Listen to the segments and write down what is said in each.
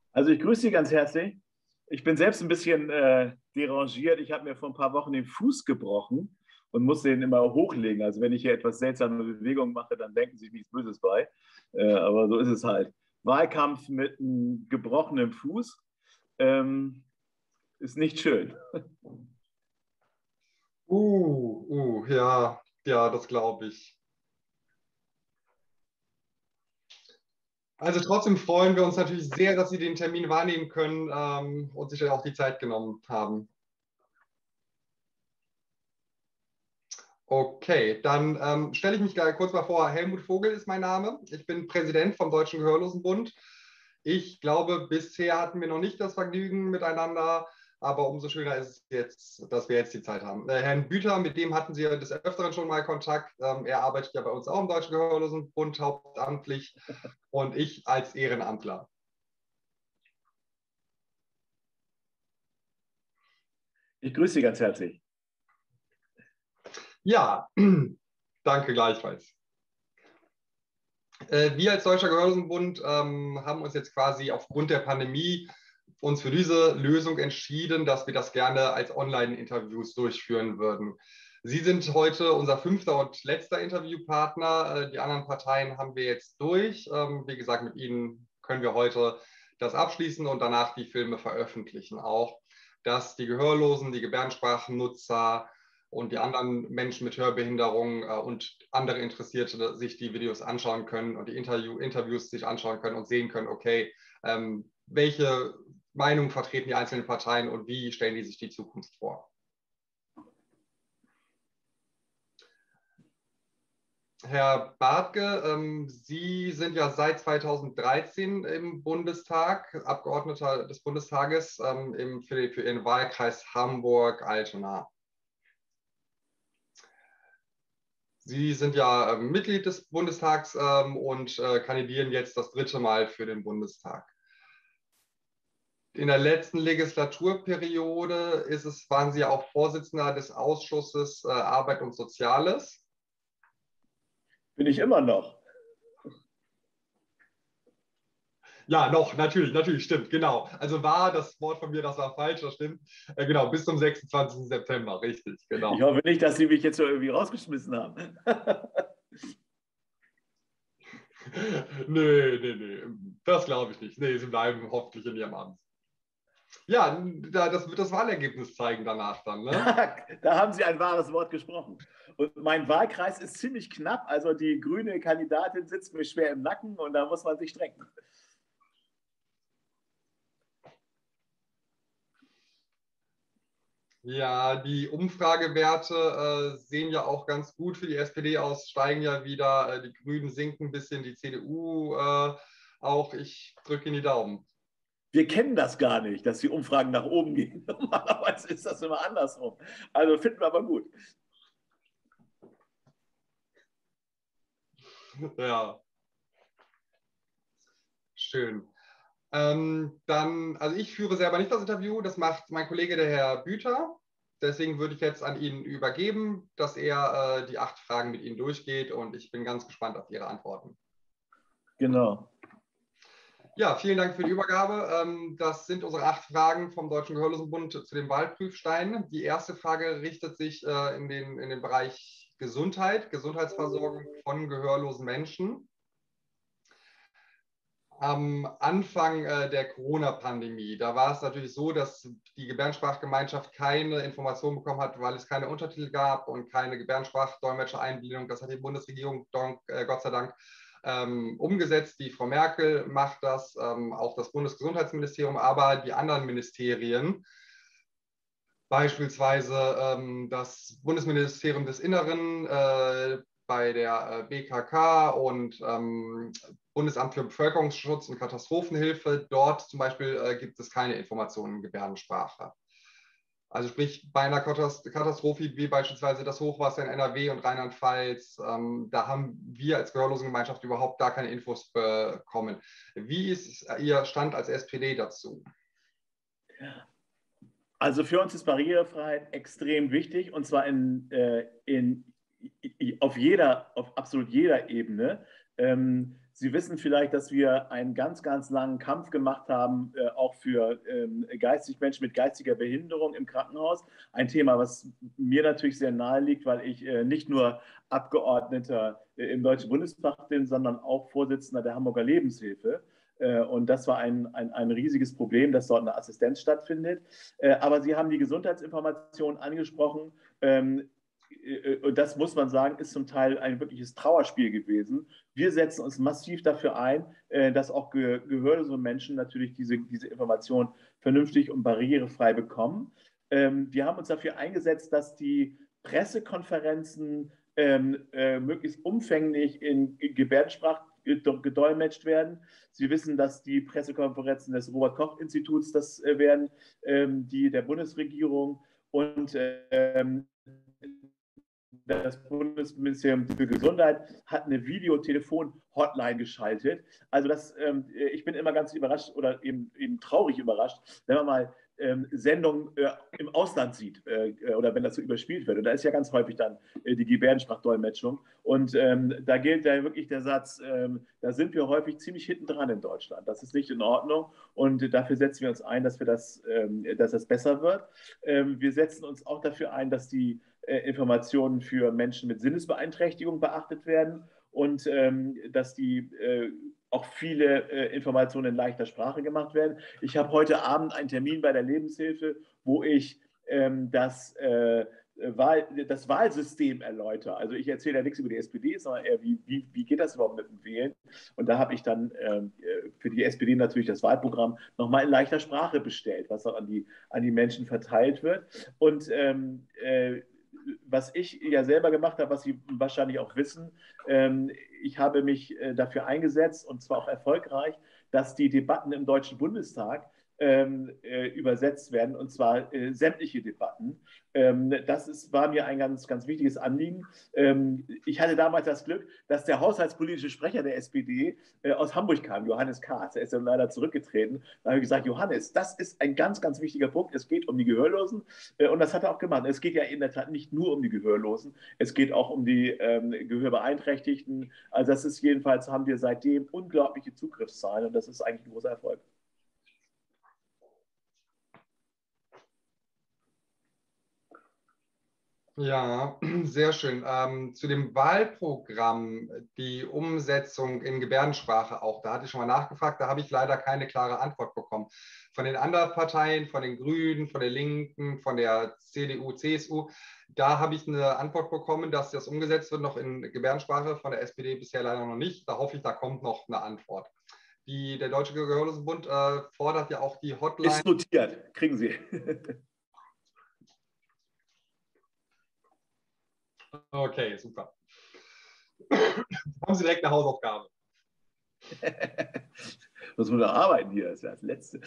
Also ich grüße Sie ganz herzlich. Ich bin selbst ein bisschen derangiert. Ich habe mir vor ein paar Wochen den Fuß gebrochen und muss den immer hochlegen. Also wenn ich hier etwas seltsame Bewegungen mache, dann denken Sie nichts Böses bei. Aber so ist es halt. Wahlkampf mit einem gebrochenen Fuß ist nicht schön. Ja, ja, das glaube ich. Also trotzdem freuen wir uns natürlich sehr, dass Sie den Termin wahrnehmen können und sich dann auch die Zeit genommen haben. Okay, dann stelle ich mich gleich kurz mal vor. Helmut Vogel ist mein Name. Ich bin Präsident vom Deutschen Gehörlosenbund. Ich glaube, bisher hatten wir noch nicht das Vergnügen miteinander, aber umso schöner ist es jetzt, dass wir jetzt die Zeit haben. Herrn Büter, mit dem hatten Sie des Öfteren schon mal Kontakt. Er arbeitet ja bei uns auch im Deutschen Gehörlosenbund hauptamtlich und ich als Ehrenamtler. Ich grüße Sie ganz herzlich. Ja, danke gleichfalls. Wir als Deutscher Gehörlosenbund haben uns jetzt quasi aufgrund der Pandemie uns für diese Lösung entschieden, dass wir das gerne als Online-Interviews durchführen würden. Sie sind heute unser 5. und letzter Interviewpartner. Die anderen Parteien haben wir jetzt durch. Wie gesagt, mit Ihnen können wir heute das abschließen und danach die Filme veröffentlichen. Auch, dass die Gehörlosen, die Gebärdensprachennutzer und die anderen Menschen mit Hörbehinderung und andere Interessierte sich die Videos anschauen können und die Interviews sich anschauen können und sehen können, okay, welche Meinung vertreten die einzelnen Parteien und wie stellen die sich die Zukunft vor. Herr Bartke, Sie sind ja seit 2013 im Bundestag, Abgeordneter des Bundestages für Ihren Wahlkreis Hamburg-Altona. Sie sind ja Mitglied des Bundestags und kandidieren jetzt das 3. Mal für den Bundestag. In der letzten Legislaturperiode waren Sie auch Vorsitzender des Ausschusses Arbeit und Soziales. Bin ich immer noch. Ja, noch, natürlich, stimmt, genau. Also war das Wort von mir, das war falsch, das stimmt. Genau, bis zum 26. September, richtig, genau. Ich hoffe nicht, dass Sie mich jetzt so irgendwie rausgeschmissen haben. Nee, das glaube ich nicht. Nee, Sie bleiben hoffentlich in Ihrem Amt. Ja, das wird das Wahlergebnis zeigen danach dann, ne? Da haben Sie ein wahres Wort gesprochen. Und mein Wahlkreis ist ziemlich knapp. Also die grüne Kandidatin sitzt mir schwer im Nacken und da muss man sich strecken. Ja, die Umfragewerte sehen ja auch ganz gut für die SPD aus, steigen ja wieder, die Grünen sinken ein bisschen, die CDU auch. Ich drücke Ihnen die Daumen. Wir kennen das gar nicht, dass die Umfragen nach oben gehen. Normalerweise ist das immer andersrum. Also finden wir aber gut. Ja, schön. Also ich führe selber nicht das Interview, das macht mein Kollege, der Herr Büter. Deswegen würde ich jetzt an ihn übergeben, dass er die 8 Fragen mit Ihnen durchgeht und ich bin ganz gespannt auf Ihre Antworten. Genau. Ja, vielen Dank für die Übergabe. Das sind unsere 8 Fragen vom Deutschen Gehörlosenbund zu den Wahlprüfsteinen. Die erste Frage richtet sich in den Bereich Gesundheit, Gesundheitsversorgung von gehörlosen Menschen. Am Anfang der Corona-Pandemie, da war es natürlich so, dass die Gebärdensprachgemeinschaft keine Informationen bekommen hat, weil es keine Untertitel gab und keine Gebärdensprachdolmetscher-Einbindung. Das hat die Bundesregierung Gott sei Dank umgesetzt. Die Frau Merkel macht das, auch das Bundesgesundheitsministerium, aber die anderen Ministerien, beispielsweise das Bundesministerium des Inneren bei der BKK und Bundesamt für Bevölkerungsschutz und Katastrophenhilfe. Dort zum Beispiel gibt es keine Informationen in Gebärdensprache. Also sprich bei einer Katastrophe wie beispielsweise das Hochwasser in NRW und Rheinland-Pfalz, da haben wir als Gehörlosengemeinschaft überhaupt gar keine Infos bekommen. Wie ist Ihr Stand als SPD dazu? Also für uns ist Barrierefreiheit extrem wichtig und zwar auf absolut jeder Ebene. Sie wissen vielleicht, dass wir einen ganz, ganz langen Kampf gemacht haben, auch für Menschen mit geistiger Behinderung im Krankenhaus. Ein Thema, was mir natürlich sehr nahe liegt, weil ich nicht nur Abgeordneter im Deutschen Bundestag bin, sondern auch Vorsitzender der Hamburger Lebenshilfe. Und das war ein riesiges Problem, dass dort eine Assistenz stattfindet. Aber Sie haben die Gesundheitsinformation angesprochen. Und das muss man sagen, ist zum Teil ein wirkliches Trauerspiel gewesen. Wir setzen uns massiv dafür ein, dass auch gehörlose Menschen natürlich diese Information vernünftig und barrierefrei bekommen. Wir haben uns dafür eingesetzt, dass die Pressekonferenzen möglichst umfänglich in Gebärdensprache gedolmetscht werden. Sie wissen, dass die Pressekonferenzen des Robert-Koch-Instituts das werden, die der Bundesregierung und das Bundesministerium für Gesundheit hat eine Videotelefon-Hotline geschaltet. Also ich bin immer ganz überrascht oder eben traurig überrascht, wenn man mal Sendungen im Ausland sieht oder wenn das so überspielt wird. Und da ist ja ganz häufig dann die Gebärdensprachdolmetschung. Und da gilt ja wirklich der Satz, da sind wir häufig ziemlich hinten dran in Deutschland. Das ist nicht in Ordnung. Und dafür setzen wir uns ein, dass das besser wird. Wir setzen uns auch dafür ein, dass die Informationen für Menschen mit Sinnesbeeinträchtigung beachtet werden und dass auch viele Informationen in leichter Sprache gemacht werden. Ich habe heute Abend einen Termin bei der Lebenshilfe, wo ich das Wahlsystem erläutere. Also ich erzähle ja nichts über die SPD, sondern eher, wie geht das überhaupt mit dem Wählen? Und da habe ich dann für die SPD natürlich das Wahlprogramm nochmal in leichter Sprache bestellt, was auch an die Menschen verteilt wird. Und was ich ja selber gemacht habe, was Sie wahrscheinlich auch wissen, ich habe mich dafür eingesetzt, und zwar auch erfolgreich, dass die Debatten im Deutschen Bundestag übersetzt werden, und zwar sämtliche Debatten. War mir ein ganz, ganz wichtiges Anliegen. Ich hatte damals das Glück, dass der haushaltspolitische Sprecher der SPD aus Hamburg kam, Johannes Kahrs. Er ist dann leider zurückgetreten. Da habe ich gesagt, Johannes, das ist ein ganz, ganz wichtiger Punkt. Es geht um die Gehörlosen. Und das hat er auch gemacht. Es geht ja in der Tat nicht nur um die Gehörlosen, es geht auch um die Gehörbeeinträchtigten. Also das ist jedenfalls, haben wir seitdem unglaubliche Zugriffszahlen und das ist eigentlich ein großer Erfolg. Ja, sehr schön. Zu dem Wahlprogramm, die Umsetzung in Gebärdensprache auch, da hatte ich schon mal nachgefragt, da habe ich leider keine klare Antwort bekommen. Von den anderen Parteien, von den Grünen, von der Linken, von der CDU, CSU, da habe ich eine Antwort bekommen, dass das umgesetzt wird, noch in Gebärdensprache, von der SPD bisher leider noch nicht. Da hoffe ich, da kommt noch eine Antwort. Der Deutsche Gehörlosenbund fordert ja auch die Hotline. Ist notiert, kriegen Sie. Okay, super. Haben Sie direkt eine Hausaufgabe. Muss man noch arbeiten hier, das ist ja das Letzte.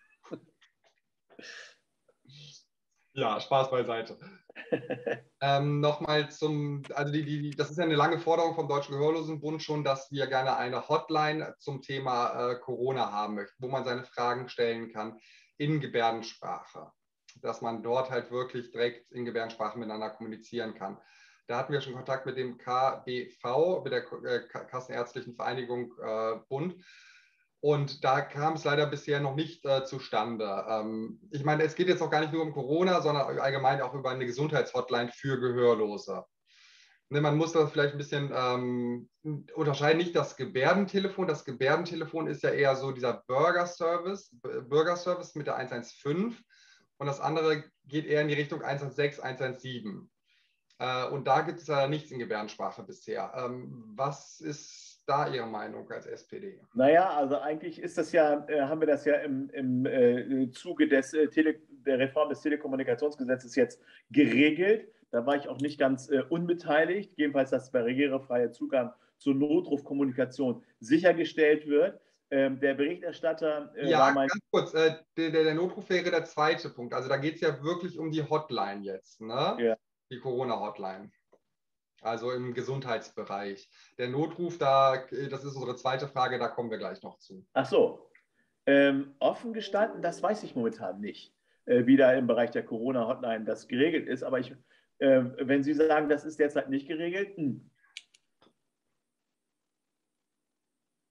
Ja, Spaß beiseite. Nochmal das ist ja eine lange Forderung vom Deutschen Gehörlosenbund schon, dass wir gerne eine Hotline zum Thema Corona haben möchten, wo man seine Fragen stellen kann in Gebärdensprache, dass man dort halt wirklich direkt in Gebärdensprache miteinander kommunizieren kann. Da hatten wir schon Kontakt mit dem KBV, mit der Kassenärztlichen Vereinigung Bund. Und da kam es leider bisher noch nicht zustande. Ich meine, es geht jetzt auch gar nicht nur um Corona, sondern allgemein auch über eine Gesundheitshotline für Gehörlose. Ne, man muss das vielleicht ein bisschen unterscheiden, nicht das Gebärdentelefon. Das Gebärdentelefon ist ja eher so dieser Bürgerservice mit der 115. Und das andere geht eher in die Richtung 116, 117. Und da gibt es ja nichts in Gebärdensprache bisher. Was ist da Ihre Meinung als SPD? Naja, also eigentlich ist das ja, haben wir das ja im Zuge der Reform des Telekommunikationsgesetzes jetzt geregelt. Da war ich auch nicht ganz unbeteiligt, jedenfalls, dass barrierefreier Zugang zur Notrufkommunikation sichergestellt wird. Der Berichterstatter war mein... Ganz kurz, der Notruf wäre der zweite Punkt. Also da geht es ja wirklich um die Hotline jetzt, ne? Ja. Die Corona-Hotline. Also im Gesundheitsbereich. Der Notruf, das ist unsere zweite Frage, da kommen wir gleich noch zu. Ach so. Offen gestanden, das weiß ich momentan nicht, wie da im Bereich der Corona-Hotline das geregelt ist. Aber wenn Sie sagen, das ist derzeit nicht geregelt,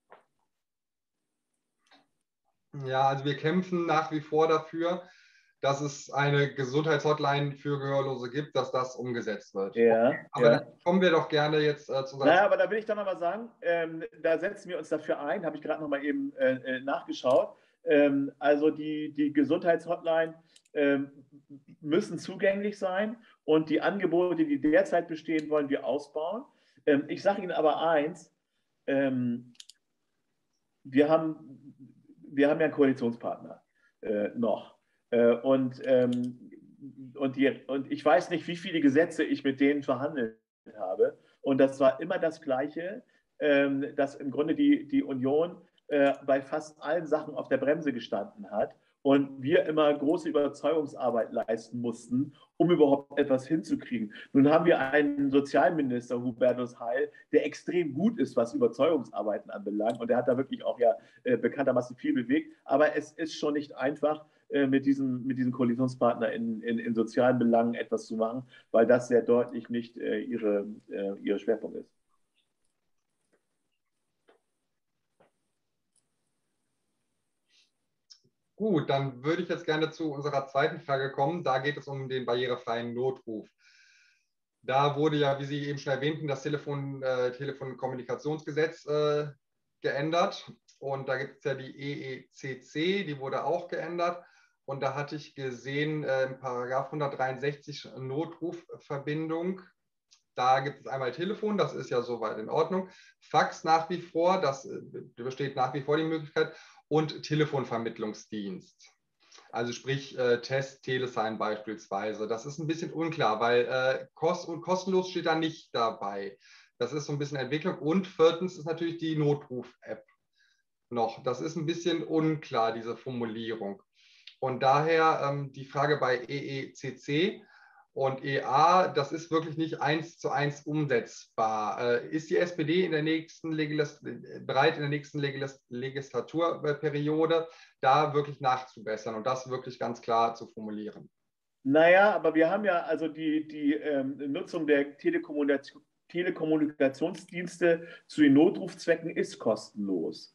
Ja, also wir kämpfen nach wie vor dafür, dass es eine Gesundheitshotline für Gehörlose gibt, dass das umgesetzt wird. Ja, Aber dann ja. kommen wir doch gerne jetzt zu unserer Naja, aber da will ich doch noch mal sagen, da setzen wir uns dafür ein, habe ich gerade noch mal eben nachgeschaut. Also die Gesundheitshotline ähm, müssen zugänglich sein und die Angebote, die derzeit bestehen, wollen wir ausbauen. Ich sage Ihnen aber eins, ähm, wir haben, wir haben ja einen Koalitionspartner noch. Und, und ich weiß nicht, wie viele Gesetze ich mit denen verhandelt habe. Und das war immer das Gleiche, dass im Grunde die Union bei fast allen Sachen auf der Bremse gestanden hat und wir immer große Überzeugungsarbeit leisten mussten, um überhaupt etwas hinzukriegen. Nun haben wir einen Sozialminister, Hubertus Heil, der extrem gut ist, was Überzeugungsarbeiten anbelangt. Und der hat da wirklich auch ja bekanntermaßen viel bewegt. Aber es ist schon nicht einfach, mit diesem Koalitionspartner in sozialen Belangen etwas zu machen, weil das sehr deutlich nicht ihre Schwerpunkt ist. Gut, dann würde ich jetzt gerne zu unserer zweiten Frage kommen. Da geht es um den barrierefreien Notruf. Da wurde ja, wie Sie eben schon erwähnten, das Telefonkommunikationsgesetz geändert. Und da gibt es ja die EECC, die wurde auch geändert. Und da hatte ich gesehen, Paragraph 163 Notrufverbindung. Da gibt es einmal Telefon, das ist ja soweit in Ordnung. Fax nach wie vor, das besteht nach wie vor die Möglichkeit. Und Telefonvermittlungsdienst. Also sprich Test, Telesign beispielsweise. Das ist ein bisschen unklar, weil kostenlos steht da nicht dabei. Das ist so ein bisschen Entwicklung. Und viertens ist natürlich die Notruf-App noch. Das ist ein bisschen unklar, diese Formulierung. Und daher die Frage bei EECC und EA, das ist wirklich nicht 1:1 umsetzbar. Ist die SPD in der nächsten bereit, in der nächsten Legislaturperiode da wirklich nachzubessern und das wirklich ganz klar zu formulieren? Naja, aber wir haben ja also die Nutzung der Telekommunikationsdienste zu den Notrufzwecken ist kostenlos.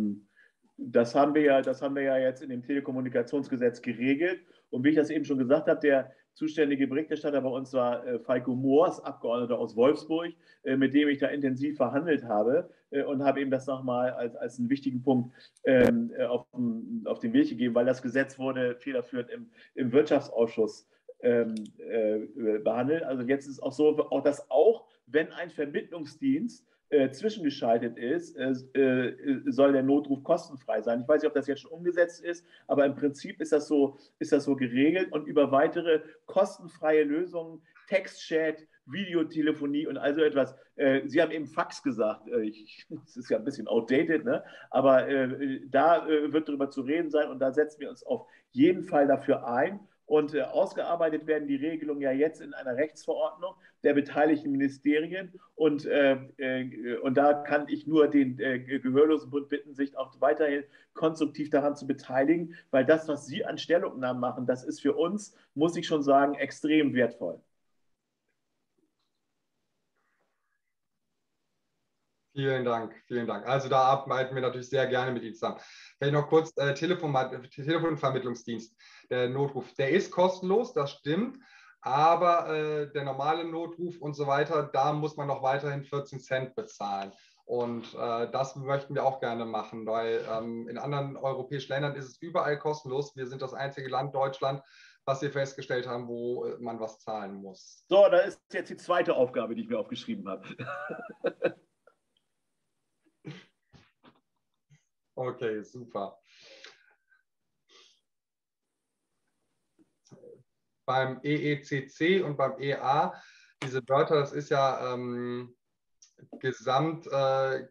Das haben wir ja jetzt in dem Telekommunikationsgesetz geregelt. Und wie ich das eben schon gesagt habe, der zuständige Berichterstatter bei uns war Falco Moors, Abgeordneter aus Wolfsburg, mit dem ich da intensiv verhandelt habe und habe eben das nochmal als einen wichtigen Punkt auf den Weg gegeben, weil das Gesetz wurde federführend im Wirtschaftsausschuss behandelt. Also jetzt ist es auch so, dass auch wenn ein Vermittlungsdienst zwischengeschaltet ist, soll der Notruf kostenfrei sein. Ich weiß nicht, ob das jetzt schon umgesetzt ist, aber im Prinzip ist das so geregelt und über weitere kostenfreie Lösungen, Textchat, Videotelefonie und also etwas. Sie haben eben Fax gesagt. Das ist ja ein bisschen outdated, ne? Aber da wird darüber zu reden sein und da setzen wir uns auf jeden Fall dafür ein. Und ausgearbeitet werden die Regelungen ja jetzt in einer Rechtsverordnung der beteiligten Ministerien. Und da kann ich nur den Gehörlosenbund bitten, sich auch weiterhin konstruktiv daran zu beteiligen, weil das, was Sie an Stellungnahmen machen, das ist für uns, muss ich schon sagen, extrem wertvoll. Vielen Dank, vielen Dank. Also da arbeiten wir natürlich sehr gerne mit Ihnen zusammen. Vielleicht noch kurz Telefonvermittlungsdienst, der Notruf, der ist kostenlos, das stimmt, aber der normale Notruf und so weiter, da muss man noch weiterhin 14 Cent bezahlen. Und das möchten wir auch gerne machen, weil in anderen europäischen Ländern ist es überall kostenlos. Wir sind das einzige Land, Deutschland, was wir festgestellt haben, wo man was zahlen muss. So, da ist jetzt die zweite Aufgabe, die ich mir aufgeschrieben habe. Okay, super. Beim EECC und beim EA, diese Wörter, das ist ja Gesamtgespräch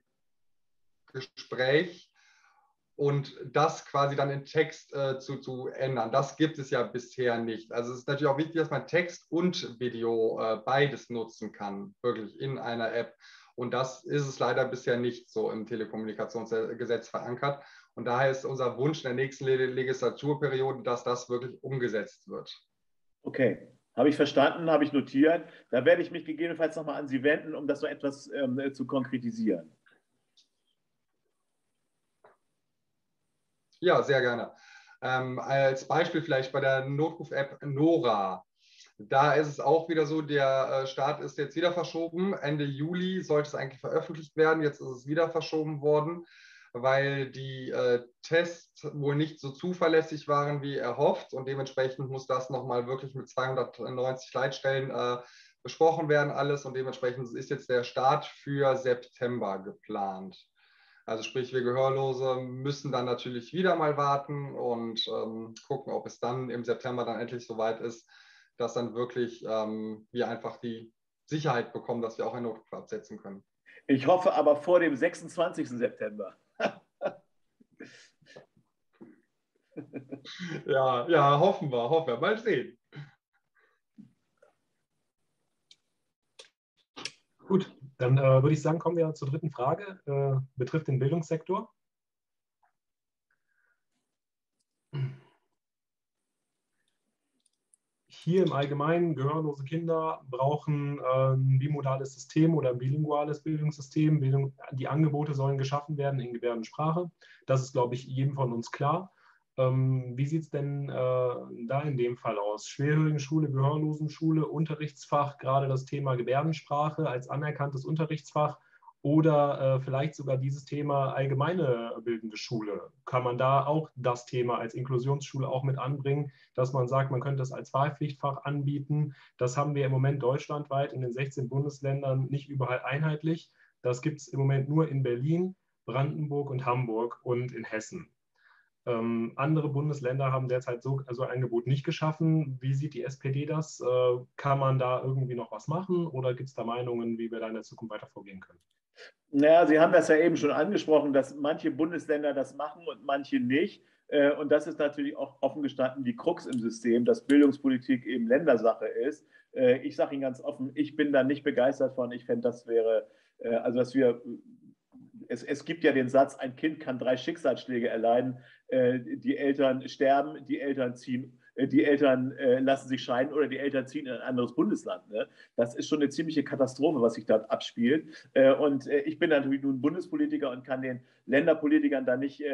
und das quasi dann in Text zu ändern. Das gibt es ja bisher nicht. Also es ist natürlich auch wichtig, dass man Text und Video beides nutzen kann, wirklich in einer App. Und das ist es leider bisher nicht so im Telekommunikationsgesetz verankert. Und daher ist unser Wunsch in der nächsten Legislaturperiode, dass das wirklich umgesetzt wird. Okay, habe ich verstanden, habe ich notiert. Da werde ich mich gegebenenfalls nochmal an Sie wenden, um das so etwas zu konkretisieren. Ja, sehr gerne. Als Beispiel vielleicht bei der Notruf-App Nora. Da ist es auch wieder so, der Start ist jetzt wieder verschoben. Ende Juli sollte es eigentlich veröffentlicht werden. Jetzt ist es wieder verschoben worden, weil die Tests wohl nicht so zuverlässig waren, wie erhofft. Und dementsprechend muss das nochmal wirklich mit 290 Leitstellen besprochen werden, alles. Und dementsprechend ist jetzt der Start für September geplant. Also sprich, wir Gehörlose müssen dann natürlich wieder mal warten und gucken, ob es dann im September dann endlich soweit ist, dass dann wirklich wir einfach die Sicherheit bekommen, dass wir auch einen Notruf absetzen können. Ich hoffe aber vor dem 26. September. Ja, ja, hoffen wir. Mal sehen. Gut, dann würde ich sagen, kommen wir zur dritten Frage, betrifft den Bildungssektor. Hier im Allgemeinen, gehörlose Kinder brauchen ein bimodales System oder ein bilinguales Bildungssystem. Die Angebote sollen geschaffen werden in Gebärdensprache. Das ist, glaube ich, jedem von uns klar. Wie sieht es denn da in dem Fall aus? Schwerhörigenschule, Gehörlosenschule, Unterrichtsfach, gerade das Thema Gebärdensprache als anerkanntes Unterrichtsfach oder vielleicht sogar dieses Thema allgemeine bildende Schule. Kann man da auch das Thema als Inklusionsschule auch mit anbringen, dass man sagt, man könnte es als Wahlpflichtfach anbieten? Das haben wir im Moment deutschlandweit in den 16 Bundesländern nicht überall einheitlich. Das gibt es im Moment nur in Berlin, Brandenburg und Hamburg und in Hessen. Andere Bundesländer haben derzeit so ein Angebot nicht geschaffen. Wie sieht die SPD das? Kann man da irgendwie noch was machen oder gibt es da Meinungen, wie wir da in der Zukunft weiter vorgehen können? Naja, Sie haben das ja eben schon angesprochen, dass manche Bundesländer das machen und manche nicht. Und das ist natürlich auch offen gestanden die Krux im System, dass Bildungspolitik eben Ländersache ist. Ich sage Ihnen ganz offen, ich bin da nicht begeistert von. Ich fände, das wäre, also dass wir es gibt ja den Satz, ein Kind kann 3 Schicksalsschläge erleiden. Die Eltern sterben, die Eltern lassen sich scheiden oder die Eltern ziehen in ein anderes Bundesland. Ne? Das ist schon eine ziemliche Katastrophe, was sich dort abspielt. Und ich bin natürlich nun Bundespolitiker und kann den Länderpolitikern da nicht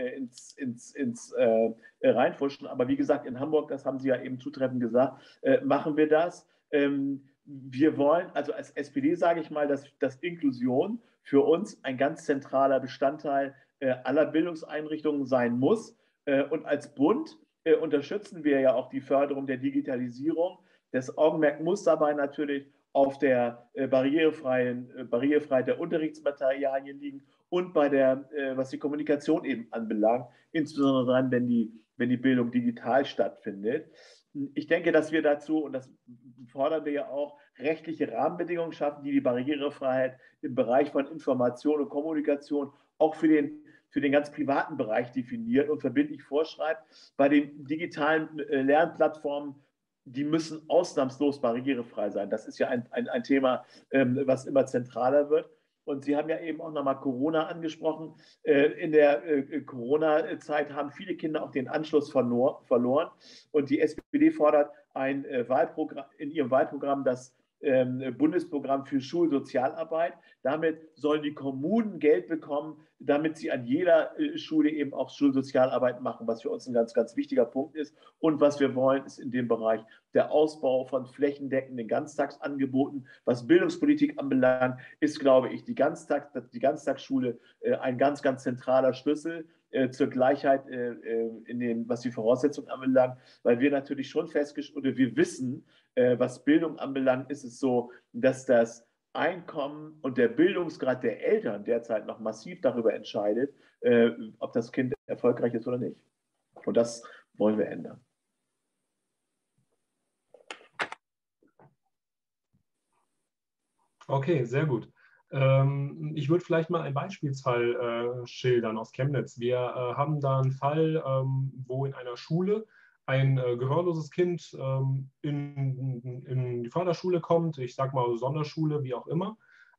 reinfuschen. Aber wie gesagt, in Hamburg, das haben Sie ja eben zutreffend gesagt, machen wir das. Wir wollen, also als SPD sage ich mal, dass Inklusion für uns ein ganz zentraler Bestandteil aller Bildungseinrichtungen sein muss. Und als Bund unterstützen wir ja auch die Förderung der Digitalisierung. Das Augenmerk muss dabei natürlich auf der Barrierefreiheit der Unterrichtsmaterialien liegen und bei der, was die Kommunikation eben anbelangt, insbesondere dann, wenn die Bildung digital stattfindet. Ich denke, dass wir dazu, und das fordern wir ja auch, rechtliche Rahmenbedingungen schaffen, die Barrierefreiheit im Bereich von Information und Kommunikation auch für den ganz privaten Bereich definiert und verbindlich vorschreibt. Bei den digitalen Lernplattformen, die müssen ausnahmslos barrierefrei sein. Das ist ja ein Thema, was immer zentraler wird. Und Sie haben ja eben auch nochmal Corona angesprochen. In der Corona-Zeit haben viele Kinder auch den Anschluss verloren. Und die SPD fordert in ihrem Wahlprogramm das Bundesprogramm für Schulsozialarbeit. Damit sollen die Kommunen Geld bekommen, damit sie an jeder Schule eben auch Schulsozialarbeit machen, was für uns ein ganz, ganz wichtiger Punkt ist. Und was wir wollen, ist in dem Bereich der Ausbau von flächendeckenden Ganztagsangeboten. Was Bildungspolitik anbelangt, ist, glaube ich, die Ganztagsschule ein ganz, ganz zentraler Schlüssel zur Gleichheit was die Voraussetzungen anbelangt, weil wir natürlich schon oder wir wissen, was Bildung anbelangt, ist es so, dass das Einkommen und der Bildungsgrad der Eltern derzeit noch massiv darüber entscheidet, ob das Kind erfolgreich ist oder nicht. Und das wollen wir ändern. Okay, sehr gut. Ich würde vielleicht mal einen Beispielsfall schildern aus Chemnitz. Wir haben da einen Fall, wo in einer Schule ein gehörloses Kind in die Förderschule kommt, ich sage mal Sonderschule, wie auch immer,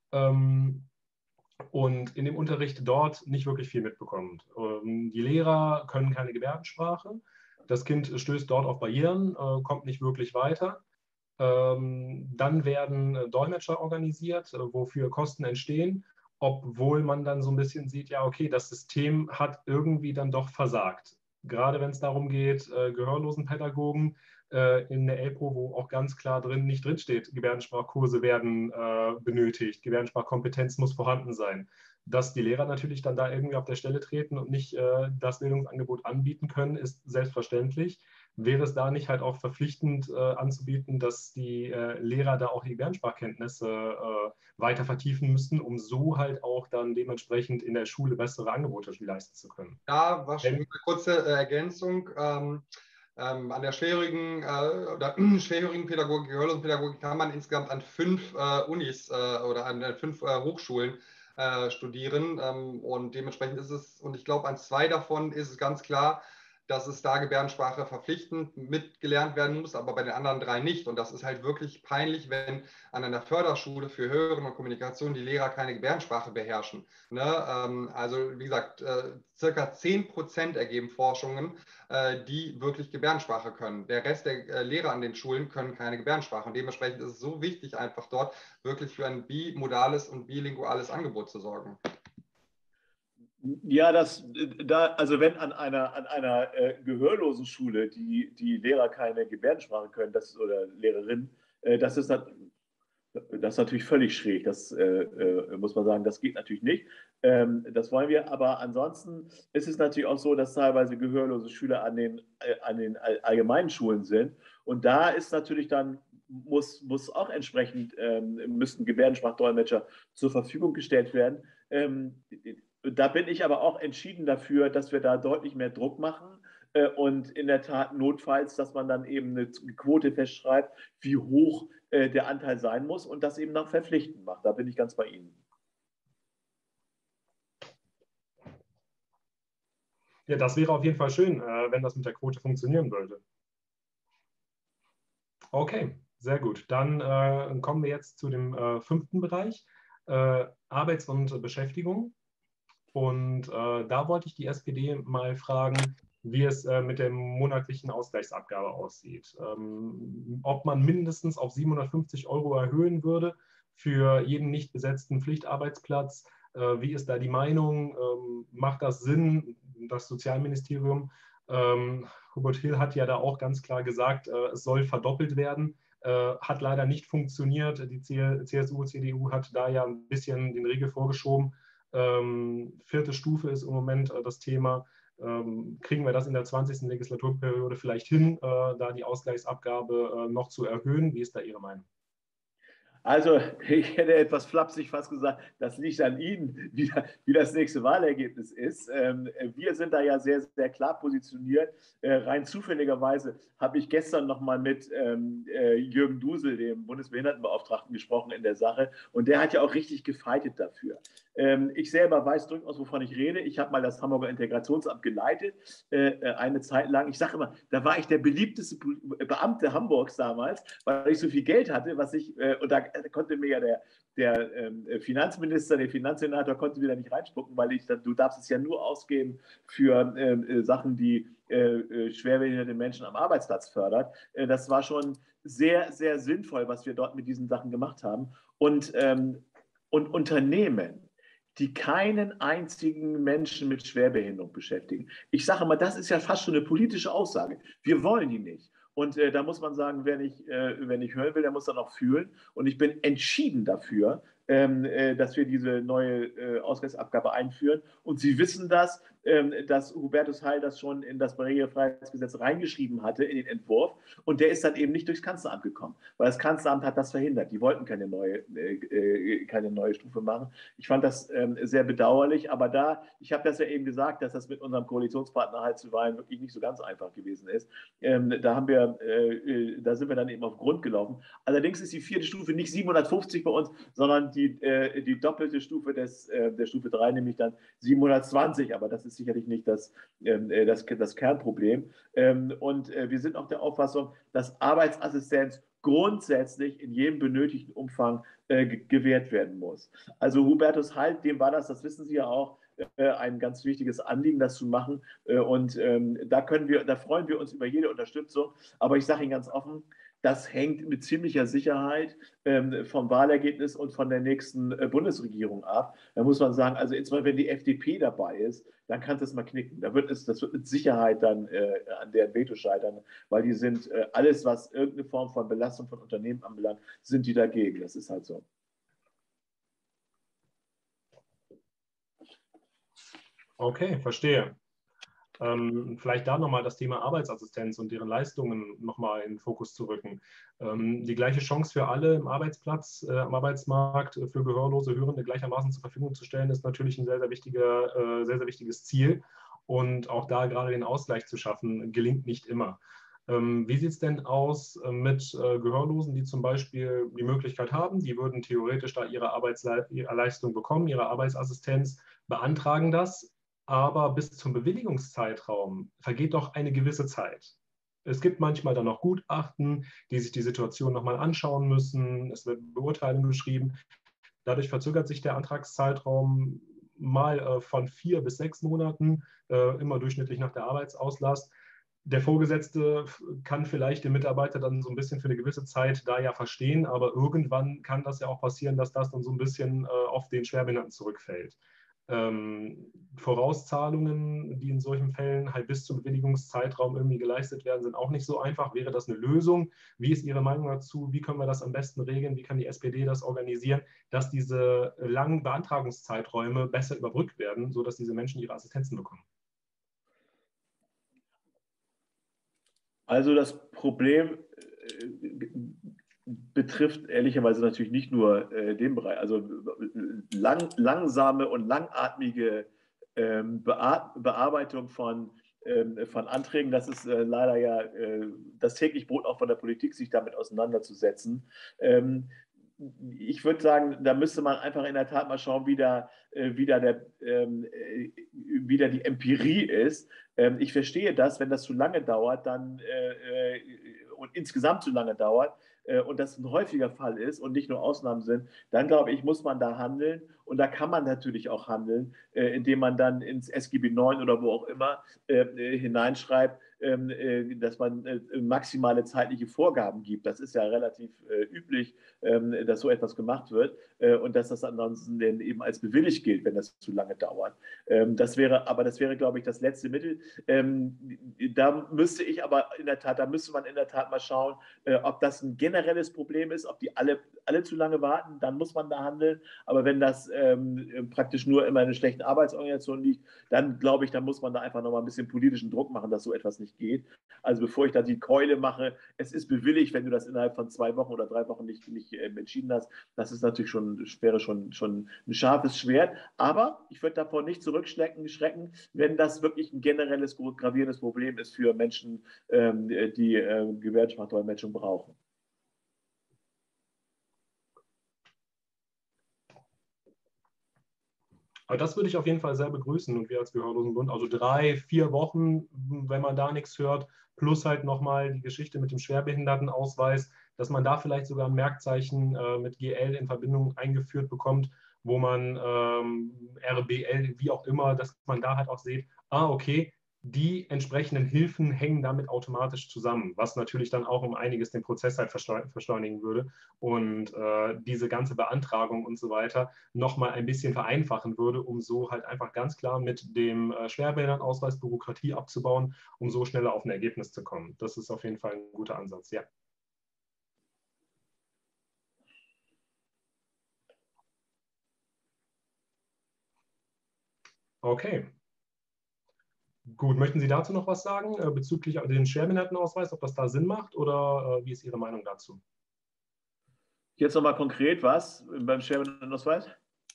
und in dem Unterricht dort nicht wirklich viel mitbekommt. Die Lehrer können keine Gebärdensprache, das Kind stößt dort auf Barrieren, kommt nicht wirklich weiter. Dann werden Dolmetscher organisiert, wofür Kosten entstehen. obwohl man dann so ein bisschen sieht, ja, okay, das System hat irgendwie dann doch versagt. Gerade wenn es darum geht, Gehörlosenpädagogen in der ELPRO, wo auch ganz klar nicht drin steht, Gebärdensprachkurse werden benötigt, Gebärdensprachkompetenz muss vorhanden sein. Dass die Lehrer natürlich dann da irgendwie auf der Stelle treten und nicht das Bildungsangebot anbieten können, ist selbstverständlich. Wäre es da nicht halt auch verpflichtend anzubieten, dass die Lehrer da auch die Gebärdensprachkenntnisse weiter vertiefen müssten, um so halt auch dann dementsprechend in der Schule bessere Angebote leisten zu können? Ja, eine kurze Ergänzung. An der schwerhörigen oder schwerhörigen Pädagogik, Gehörlosenpädagogik kann man insgesamt an 5 Unis oder an 5 Hochschulen studieren. Und dementsprechend ist es, und ich glaube, an 2 davon ist es ganz klar, dass es da Gebärdensprache verpflichtend mitgelernt werden muss, aber bei den anderen 3 nicht. Und das ist halt wirklich peinlich, wenn an einer Förderschule für Hören und Kommunikation die Lehrer keine Gebärdensprache beherrschen. Ne? Also wie gesagt, circa 10% ergeben Forschungen, die wirklich Gebärdensprache können. Der Rest der Lehrer an den Schulen können keine Gebärdensprache. Und dementsprechend ist es so wichtig, einfach dort wirklich für ein bimodales und bilinguales Angebot zu sorgen. Ja, also wenn an einer gehörlosen Schule die Lehrer keine Gebärdensprache können, oder Lehrerinnen, das ist natürlich völlig schräg. Das muss man sagen, das geht natürlich nicht. Das wollen wir, aber ansonsten ist es natürlich auch so, dass teilweise gehörlose Schüler an den allgemeinen Schulen sind. Und da ist natürlich dann, muss auch entsprechend, müssten Gebärdensprachdolmetscher zur Verfügung gestellt werden. Da bin ich aber auch entschieden dafür, dass wir da deutlich mehr Druck machen und in der Tat notfalls, dass man dann eben eine Quote festschreibt, wie hoch der Anteil sein muss und das eben dann verpflichtend macht. Da bin ich ganz bei Ihnen. Ja, das wäre auf jeden Fall schön, wenn das mit der Quote funktionieren würde. Okay, sehr gut. Dann kommen wir jetzt zu dem 5. Bereich, Arbeits- und Beschäftigung. Und da wollte ich die SPD mal fragen, wie es mit der monatlichen Ausgleichsabgabe aussieht. Ob man mindestens auf 750 € erhöhen würde für jeden nicht besetzten Pflichtarbeitsplatz. Wie ist da die Meinung? Macht das Sinn? Das Sozialministerium, Hubert Hill hat ja da auch ganz klar gesagt, es soll verdoppelt werden. Hat leider nicht funktioniert. Die CSU, CDU hat da ja ein bisschen den Riegel vorgeschoben. 4. Stufe ist im Moment das Thema. Kriegen wir das in der 20. Legislaturperiode vielleicht hin, da die Ausgleichsabgabe noch zu erhöhen? Wie ist da Ihre Meinung? Also, ich hätte etwas flapsig fast gesagt, das liegt an Ihnen, wie das nächste Wahlergebnis ist. Wir sind da ja sehr, sehr klar positioniert. Rein zufälligerweise habe ich gestern nochmal mit Jürgen Dusel, dem Bundesbehindertenbeauftragten, gesprochen in der Sache. Und der hat ja auch richtig gefeitet dafür. Ich selber weiß durchaus, wovon ich rede. Ich habe mal das Hamburger Integrationsamt geleitet, eine Zeit lang. Ich sage immer, da war ich der beliebteste Beamte Hamburgs damals, weil ich so viel Geld hatte, und da konnte mir ja der Finanzminister, der Finanzsenator konnte wieder nicht reinspucken, weil du darfst es ja nur ausgeben für Sachen, die schwerbehinderte Menschen am Arbeitsplatz fördert. Das war schon sehr, sehr sinnvoll, was wir dort mit diesen Sachen gemacht haben. Und Unternehmen, die keinen einzigen Menschen mit Schwerbehinderung beschäftigen. Ich sage mal, das ist ja fast schon eine politische Aussage. Wir wollen die nicht. Und da muss man sagen, wenn ich hören will, der muss dann auch fühlen. Und ich bin entschieden dafür, dass wir diese neue Ausgleichsabgabe einführen. Und Sie wissen das, dass Hubertus Heil das schon in das Barrierefreiheitsgesetz reingeschrieben hatte, in den Entwurf. Und der ist dann eben nicht durchs Kanzleramt gekommen, weil das Kanzleramt hat das verhindert. Die wollten keine neue Stufe machen. Ich fand das sehr bedauerlich, aber ich habe das ja eben gesagt, dass das mit unserem Koalitionspartner halt zuweilen wirklich nicht so ganz einfach gewesen ist. Da sind wir dann eben auf Grund gelaufen. Allerdings ist die 4. Stufe nicht 750 bei uns, sondern die doppelte Stufe der Stufe 3, nämlich dann 720. Aber das ist sicherlich nicht das Kernproblem. Und wir sind auch der Auffassung, dass Arbeitsassistenz grundsätzlich in jedem benötigten Umfang gewährt werden muss. Also Hubertus Heil, dem war das wissen Sie ja auch, ein ganz wichtiges Anliegen, das zu machen. Und da freuen wir uns über jede Unterstützung. Aber ich sage Ihnen ganz offen, das hängt mit ziemlicher Sicherheit vom Wahlergebnis und von der nächsten Bundesregierung ab. Da muss man sagen, also insbesondere wenn die FDP dabei ist, dann kann es mal knicken. Das wird mit Sicherheit dann an deren Veto scheitern, weil die sind alles, was irgendeine Form von Belastung von Unternehmen anbelangt, sind die dagegen. Das ist halt so. Okay, verstehe. Vielleicht da nochmal das Thema Arbeitsassistenz und deren Leistungen nochmal in den Fokus zu rücken. Die gleiche Chance für alle im Arbeitsplatz, am Arbeitsmarkt für gehörlose Hörende gleichermaßen zur Verfügung zu stellen, ist natürlich ein sehr, sehr wichtiges Ziel. Und auch da gerade den Ausgleich zu schaffen, gelingt nicht immer. Wie sieht es denn aus mit Gehörlosen, die zum Beispiel die Möglichkeit haben, die würden theoretisch da ihre Arbeitsleistung bekommen, ihre Arbeitsassistenz, beantragen das, aber bis zum Bewilligungszeitraum vergeht doch eine gewisse Zeit. Es gibt manchmal dann noch Gutachten, die sich die Situation nochmal anschauen müssen. Es wird Beurteilung geschrieben. Dadurch verzögert sich der Antragszeitraum mal von 4 bis 6 Monaten, immer durchschnittlich nach der Arbeitsauslast. Der Vorgesetzte kann vielleicht den Mitarbeiter dann so ein bisschen für eine gewisse Zeit da ja verstehen, aber irgendwann kann das ja auch passieren, dass das dann so ein bisschen auf den Schwerbehinderten zurückfällt. Vorauszahlungen, die in solchen Fällen halt bis zum Bewilligungszeitraum irgendwie geleistet werden, sind auch nicht so einfach. Wäre das eine Lösung? Wie ist Ihre Meinung dazu? Wie können wir das am besten regeln? Wie kann die SPD das organisieren, dass diese langen Beantragungszeiträume besser überbrückt werden, sodass diese Menschen ihre Assistenzen bekommen? Also das Problem betrifft ehrlicherweise natürlich nicht nur den Bereich. Also langsame und langatmige Bearbeitung von Anträgen, das ist leider ja das tägliche Brot auch von der Politik, sich damit auseinanderzusetzen. Ich würde sagen, da müsste man einfach in der Tat mal schauen, wie da die Empirie ist. Ich verstehe das, wenn das zu lange dauert, dann und insgesamt zu lange dauert und das ein häufiger Fall ist und nicht nur Ausnahmen sind, dann glaube ich, muss man da handeln. Und da kann man natürlich auch handeln, indem man dann ins SGB 9 oder wo auch immer hineinschreibt, dass man maximale zeitliche Vorgaben gibt. Das ist ja relativ üblich, dass so etwas gemacht wird und dass das ansonsten dann eben als bewilligt gilt, wenn das zu lange dauert. Das wäre, glaube ich, das letzte Mittel. Da müsste man in der Tat mal schauen, ob das ein generelles Problem ist, ob die alle zu lange warten, dann muss man da handeln. Aber wenn das praktisch nur immer in einer schlechten Arbeitsorganisation liegt, dann glaube ich, dann muss man da einfach nochmal ein bisschen politischen Druck machen, dass so etwas nicht geht. Also bevor ich da die Keule mache, es ist bewilligt, wenn du das innerhalb von 2 Wochen oder 3 Wochen nicht entschieden hast. Das ist natürlich wäre schon ein scharfes Schwert. Aber ich würde davor nicht zurückschrecken, wenn das wirklich ein generelles, gravierendes Problem ist für Menschen, die Gebärdensprachdolmetschung brauchen. Aber das würde ich auf jeden Fall sehr begrüßen und wir als Gehörlosenbund, also 3, 4 Wochen, wenn man da nichts hört, plus halt nochmal die Geschichte mit dem Schwerbehindertenausweis, dass man da vielleicht sogar ein Merkzeichen mit GL in Verbindung eingeführt bekommt, wo man RBL, wie auch immer, dass man da halt auch sieht, okay, die entsprechenden Hilfen hängen damit automatisch zusammen, was natürlich dann auch um einiges den Prozess halt versteuern würde und diese ganze Beantragung und so weiter nochmal ein bisschen vereinfachen würde, um so halt einfach ganz klar mit dem Schwerbehindertenausweis Bürokratie abzubauen, um so schneller auf ein Ergebnis zu kommen. Das ist auf jeden Fall ein guter Ansatz, ja. Okay. Gut, möchten Sie dazu noch was sagen bezüglich den Schwerbehindertenausweis, ob das da Sinn macht oder wie ist Ihre Meinung dazu? Jetzt nochmal konkret was beim Schwerbehindertenausweis?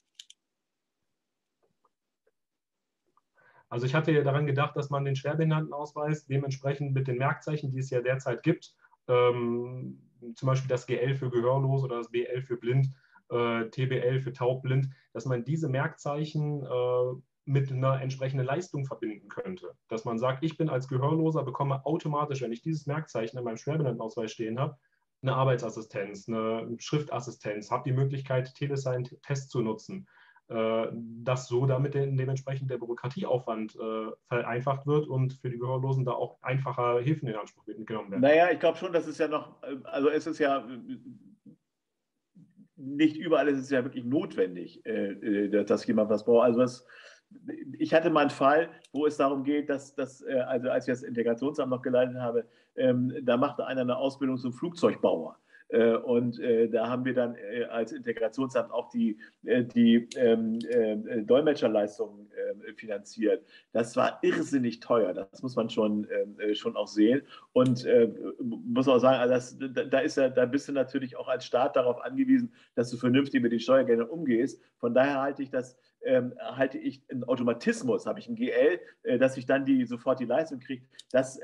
Also ich hatte ja daran gedacht, dass man den Schwerbehindertenausweis dementsprechend mit den Merkzeichen, die es ja derzeit gibt, zum Beispiel das GL für gehörlos oder das BL für blind, TBL für taubblind, dass man diese Merkzeichen mit einer entsprechenden Leistung verbinden könnte. Dass man sagt, ich bin als Gehörloser, bekomme automatisch, wenn ich dieses Merkzeichen in meinem Schwerbehindertenausweis stehen habe, eine Arbeitsassistenz, eine Schriftassistenz, habe die Möglichkeit, Telesign-Test zu nutzen. dass so damit dementsprechend der Bürokratieaufwand vereinfacht wird und für die Gehörlosen da auch einfacher Hilfen in Anspruch genommen werden. Naja, ich glaube schon, dass es ja noch, also es ist ja nicht überall ist es ja wirklich notwendig, dass jemand was braucht. Also ich hatte mal einen Fall, wo es darum geht, also als ich das Integrationsamt noch geleitet habe, da machte einer eine Ausbildung zum Flugzeugbauer. Und da haben wir dann als Integrationsamt auch die Dolmetscherleistungen finanziert. Das war irrsinnig teuer, das muss man schon auch sehen. Und muss auch sagen, also da bist du natürlich auch als Staat darauf angewiesen, dass du vernünftig mit den Steuergeldern umgehst. Von daher halte ich einen Automatismus, habe ich ein GL, dass ich dann sofort die Leistung kriege. Das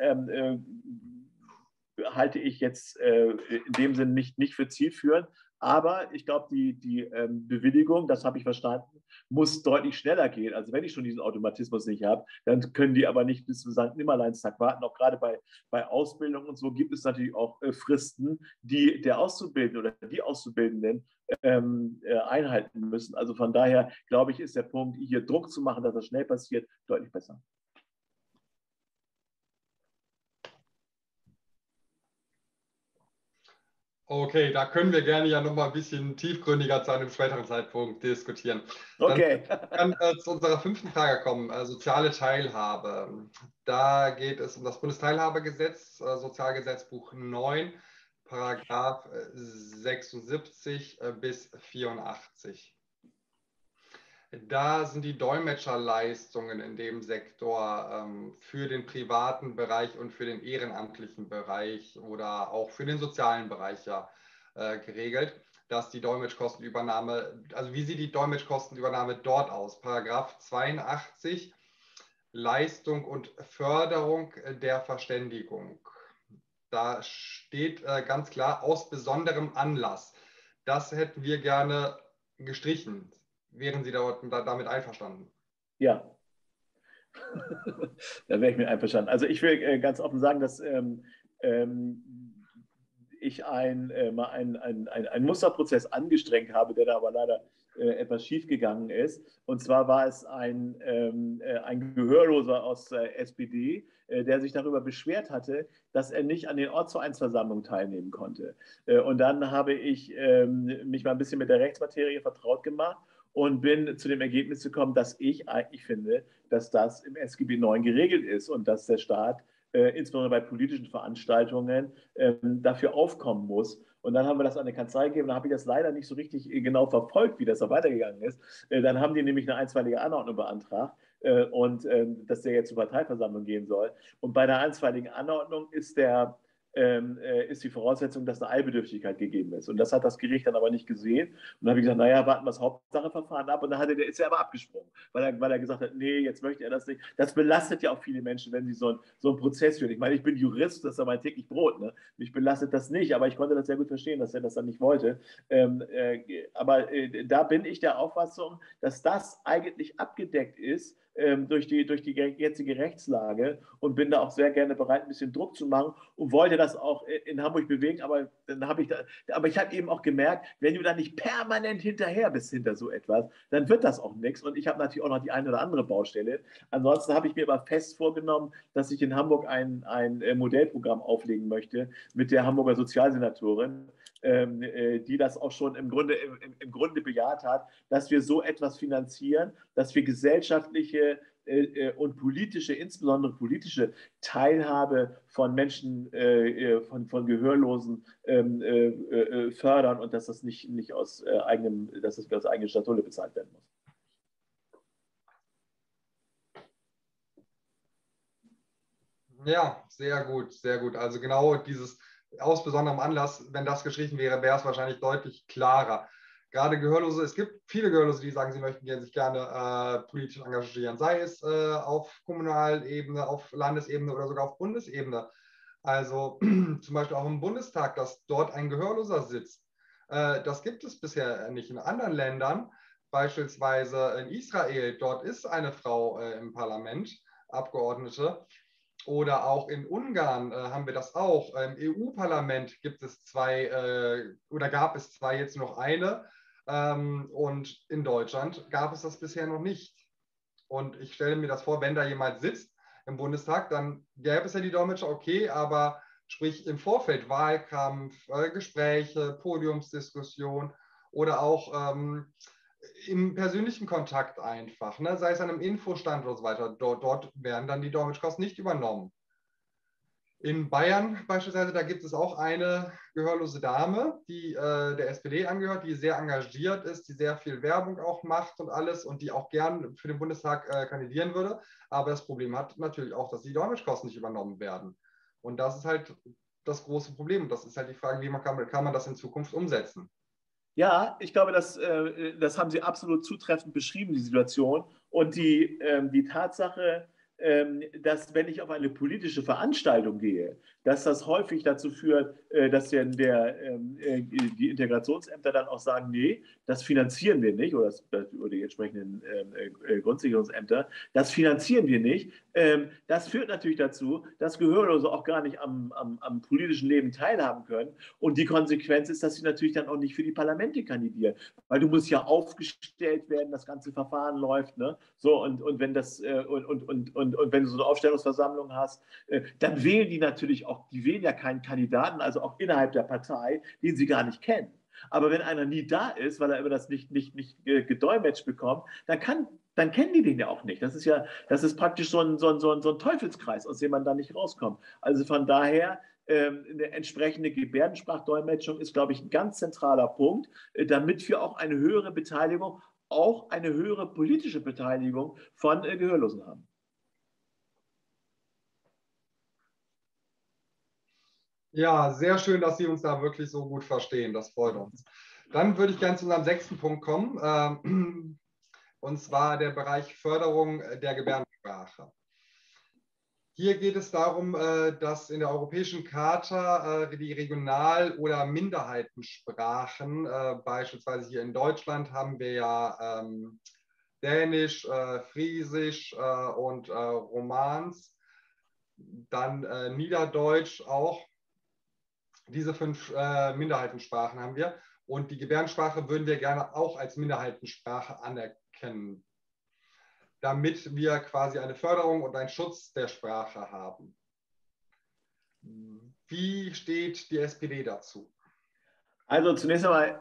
halte ich jetzt in dem Sinn nicht für zielführend. Aber ich glaube, die Bewilligung, das habe ich verstanden, muss deutlich schneller gehen. Also wenn ich schon diesen Automatismus nicht habe, dann können die aber nicht bis zum St. Nimmerleinstag warten. Auch gerade bei Ausbildung und so gibt es natürlich auch Fristen, die der Auszubildende oder die Auszubildenden einhalten müssen. Also von daher, glaube ich, ist der Punkt, hier Druck zu machen, dass das schnell passiert, deutlich besser. Okay, da können wir gerne ja noch mal ein bisschen tiefgründiger zu einem späteren Zeitpunkt diskutieren. Okay. Dann zu unserer 5. Frage kommen, soziale Teilhabe. Da geht es um das Bundesteilhabegesetz, Sozialgesetzbuch 9, Paragraph 76 bis 84. Da sind die Dolmetscherleistungen in dem Sektor für den privaten Bereich und für den ehrenamtlichen Bereich oder auch für den sozialen Bereich ja geregelt, dass die Dolmetschkostenübernahme, also wie sieht die Dolmetschkostenübernahme dort aus? Paragraph 82, Leistung und Förderung der Verständigung. Da steht ganz klar, aus besonderem Anlass. Das hätten wir gerne gestrichen. Wären Sie damit einverstanden? Ja, da wäre ich mit einverstanden. Also ich will ganz offen sagen, dass ich mal einen Musterprozess angestrengt habe, der da aber leider etwas schiefgegangen ist. Und zwar war es ein Gehörloser aus der SPD, der sich darüber beschwert hatte, dass er nicht an den Ortsvereinsversammlungen teilnehmen konnte. Und dann habe ich mich mal ein bisschen mit der Rechtsmaterie vertraut gemacht und bin zu dem Ergebnis gekommen, dass ich eigentlich finde, dass das im SGB IX geregelt ist und dass der Staat insbesondere bei politischen Veranstaltungen dafür aufkommen muss. Und dann haben wir das an die Kanzlei gegeben. Da habe ich das leider nicht so richtig genau verfolgt, wie das da weitergegangen ist. Dann haben die nämlich eine einstweilige Anordnung beantragt und dass der jetzt zur Parteiversammlung gehen soll. Und bei der einstweiligen Anordnung ist die Voraussetzung, dass eine Eilbedürftigkeit gegeben ist. Und das hat das Gericht dann aber nicht gesehen. Und dann habe ich gesagt, naja, warten wir das Hauptsacheverfahren ab. Und dann ist er aber abgesprungen, weil er gesagt hat, nee, jetzt möchte er das nicht. Das belastet ja auch viele Menschen, wenn sie so einen Prozess führen. Ich meine, ich bin Jurist, das ist ja mein täglich Brot. Ne? Mich belastet das nicht, aber ich konnte das sehr gut verstehen, dass er das dann nicht wollte. Aber da bin ich der Auffassung, dass das eigentlich abgedeckt ist durch die jetzige Rechtslage und bin da auch sehr gerne bereit, ein bisschen Druck zu machen und wollte das auch in Hamburg bewegen, aber ich habe eben auch gemerkt, wenn du da nicht permanent hinterher bist hinter so etwas, dann wird das auch nichts und ich habe natürlich auch noch die eine oder andere Baustelle. Ansonsten habe ich mir aber fest vorgenommen, dass ich in Hamburg ein Modellprogramm auflegen möchte mit der Hamburger Sozialsenatorin, die das auch schon im Grunde bejaht hat, dass wir so etwas finanzieren, dass wir gesellschaftliche und insbesondere politische Teilhabe von Menschen, von Gehörlosen fördern und dass das nicht aus eigener Statulle bezahlt werden muss. Ja, sehr gut, sehr gut. Also genau dieses aus besonderem Anlass, wenn das gestrichen wäre, wäre es wahrscheinlich deutlich klarer. Gerade Gehörlose, es gibt viele Gehörlose, die sagen, sie möchten sich gerne politisch engagieren, sei es auf Kommunalebene, auf Landesebene oder sogar auf Bundesebene. Also zum Beispiel auch im Bundestag, dass dort ein Gehörloser sitzt. Das gibt es bisher nicht in anderen Ländern, beispielsweise in Israel. Dort ist eine Frau im Parlament, Abgeordnete. Oder auch in Ungarn haben wir das auch. Im EU-Parlament gibt es 2 oder gab es 2, jetzt noch eine. Und in Deutschland gab es das bisher noch nicht. Und ich stelle mir das vor, wenn da jemand sitzt im Bundestag, dann gäbe es ja die Dolmetscher, okay, aber sprich im Vorfeld Wahlkampf, Gespräche, Podiumsdiskussion oder auch im persönlichen Kontakt einfach, ne? Sei es an einem Infostand oder so weiter, dort werden dann die Dolmetschkosten nicht übernommen. In Bayern beispielsweise, da gibt es auch eine gehörlose Dame, die der SPD angehört, die sehr engagiert ist, die sehr viel Werbung auch macht und alles und die auch gern für den Bundestag kandidieren würde. Aber das Problem hat natürlich auch, dass die Dolmetschkosten nicht übernommen werden. Und das ist halt das große Problem. Das ist halt die Frage, wie kann man das in Zukunft umsetzen? Ja, ich glaube, das haben Sie absolut zutreffend beschrieben, die Situation. Und die Tatsache, dass wenn ich auf eine politische Veranstaltung gehe, dass das häufig dazu führt, dass die Integrationsämter dann auch sagen, nee, das finanzieren wir nicht, oder die entsprechenden Grundsicherungsämter, das finanzieren wir nicht. Das führt natürlich dazu, dass Gehörlose auch gar nicht am politischen Leben teilhaben können. Und die Konsequenz ist, dass sie natürlich dann auch nicht für die Parlamente kandidieren, weil du musst ja aufgestellt werden, das ganze Verfahren läuft, ne? So, und wenn wenn du so eine Aufstellungsversammlung hast, dann wählen die natürlich auch, die wählen ja keinen Kandidaten, also auch innerhalb der Partei, den sie gar nicht kennen. Aber wenn einer nie da ist, weil er über das nicht gedolmetscht bekommt, dann kennen die den ja auch nicht. Das ist praktisch so ein Teufelskreis, aus dem man da nicht rauskommt. Also von daher, eine entsprechende Gebärdensprachdolmetschung ist, glaube ich, ein ganz zentraler Punkt, damit wir auch eine höhere Beteiligung, auch eine höhere politische Beteiligung von Gehörlosen haben. Ja, sehr schön, dass Sie uns da wirklich so gut verstehen. Das freut uns. Dann würde ich gerne zu unserem 6. Punkt kommen, und zwar der Bereich Förderung der Gebärdensprache. Hier geht es darum, dass in der Europäischen Charta die Regional- oder Minderheitensprachen, beispielsweise hier in Deutschland haben wir ja Dänisch, Friesisch und Romans, dann Niederdeutsch auch. Diese 5 Minderheitensprachen haben wir und die Gebärdensprache würden wir gerne auch als Minderheitensprache anerkennen, damit wir quasi eine Förderung und einen Schutz der Sprache haben. Wie steht die SPD dazu? Also zunächst einmal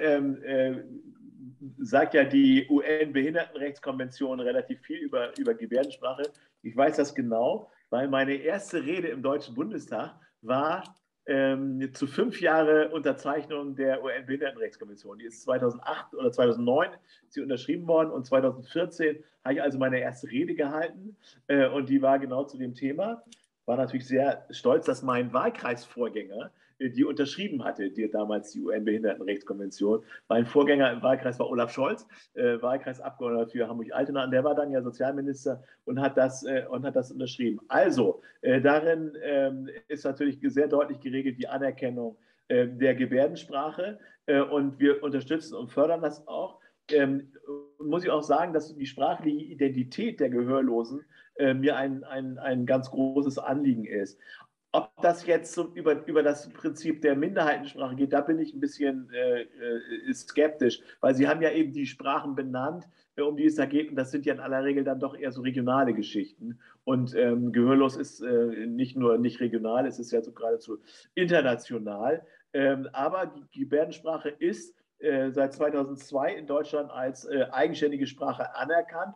sagt ja die UN-Behindertenrechtskonvention relativ viel über Gebärdensprache. Ich weiß das genau, weil meine erste Rede im Deutschen Bundestag war zu 5 Jahre Unterzeichnung der UN-Behindertenrechtskonvention. Die ist 2008 oder 2009 ist sie unterschrieben worden und 2014 habe ich also meine erste Rede gehalten und die war genau zu dem Thema. War natürlich sehr stolz, dass mein Wahlkreisvorgänger die unterschrieben hatte, damals die UN-Behindertenrechtskonvention. Mein Vorgänger im Wahlkreis war Olaf Scholz, Wahlkreisabgeordneter für Hamburg-Altona, und der war dann ja Sozialminister und hat das unterschrieben. Also, darin ist natürlich sehr deutlich geregelt die Anerkennung der Gebärdensprache und wir unterstützen und fördern das auch. Muss ich auch sagen, dass die sprachliche Identität der Gehörlosen mir ein ganz großes Anliegen ist. Ob das jetzt so über das Prinzip der Minderheitensprache geht, da bin ich ein bisschen skeptisch, weil Sie haben ja eben die Sprachen benannt, um die es da geht, und das sind ja in aller Regel dann doch eher so regionale Geschichten. Und gehörlos ist nicht nur nicht regional, es ist ja so geradezu international. Aber die Gebärdensprache ist seit 2002 in Deutschland als eigenständige Sprache anerkannt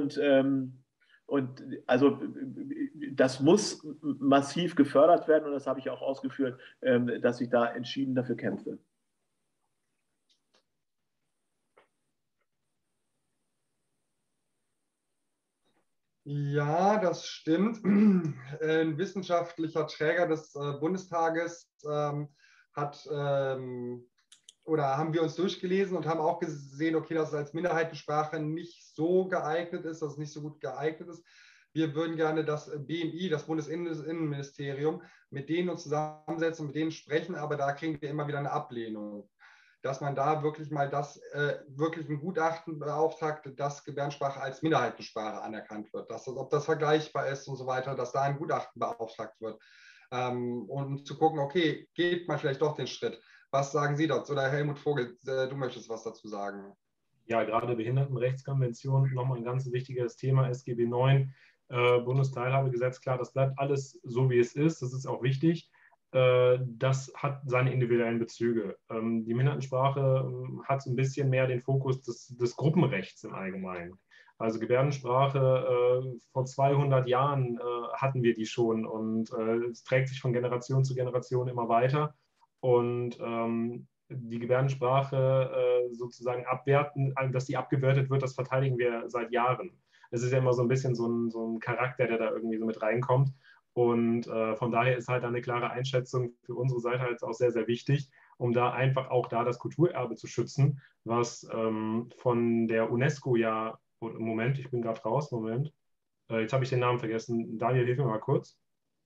und also das muss massiv gefördert werden und das habe ich auch ausgeführt, dass ich da entschieden dafür kämpfe. Ja, das stimmt. Ein wissenschaftlicher Träger des Bundestages hat oder haben wir uns durchgelesen und haben auch gesehen, okay, dass es als Minderheitensprache nicht so geeignet ist, dass es nicht so gut geeignet ist. Wir würden gerne das BMI, das Bundesinnenministerium, mit denen uns zusammensetzen und mit denen sprechen, aber da kriegen wir immer wieder eine Ablehnung. Dass man da wirklich mal wirklich ein Gutachten beauftragt, dass Gebärdensprache als Minderheitensprache anerkannt wird, ob das vergleichbar ist und so weiter, dass da ein Gutachten beauftragt wird. Und zu gucken, okay, geht man vielleicht doch den Schritt. Was sagen Sie dazu? Oder Helmut Vogel, du möchtest was dazu sagen? Ja, gerade Behindertenrechtskonvention, nochmal ein ganz wichtiges Thema, SGB IX, Bundesteilhabegesetz, klar, das bleibt alles so, wie es ist, das ist auch wichtig. Das hat seine individuellen Bezüge. Die Behindertensprache hat ein bisschen mehr den Fokus des Gruppenrechts im Allgemeinen. Also Gebärdensprache, vor 200 Jahren hatten wir die schon und es trägt sich von Generation zu Generation immer weiter. Und die Gebärdensprache sozusagen abwerten, dass die abgewertet wird, das verteidigen wir seit Jahren. Es ist ja immer so ein bisschen so ein Charakter, der da irgendwie so mit reinkommt. Und von daher ist halt eine klare Einschätzung für unsere Seite halt auch sehr, sehr wichtig, um da einfach auch da das Kulturerbe zu schützen, was von der UNESCO ja, Moment, ich bin gerade raus, Moment, jetzt habe ich den Namen vergessen. Daniel, hilf mir mal kurz.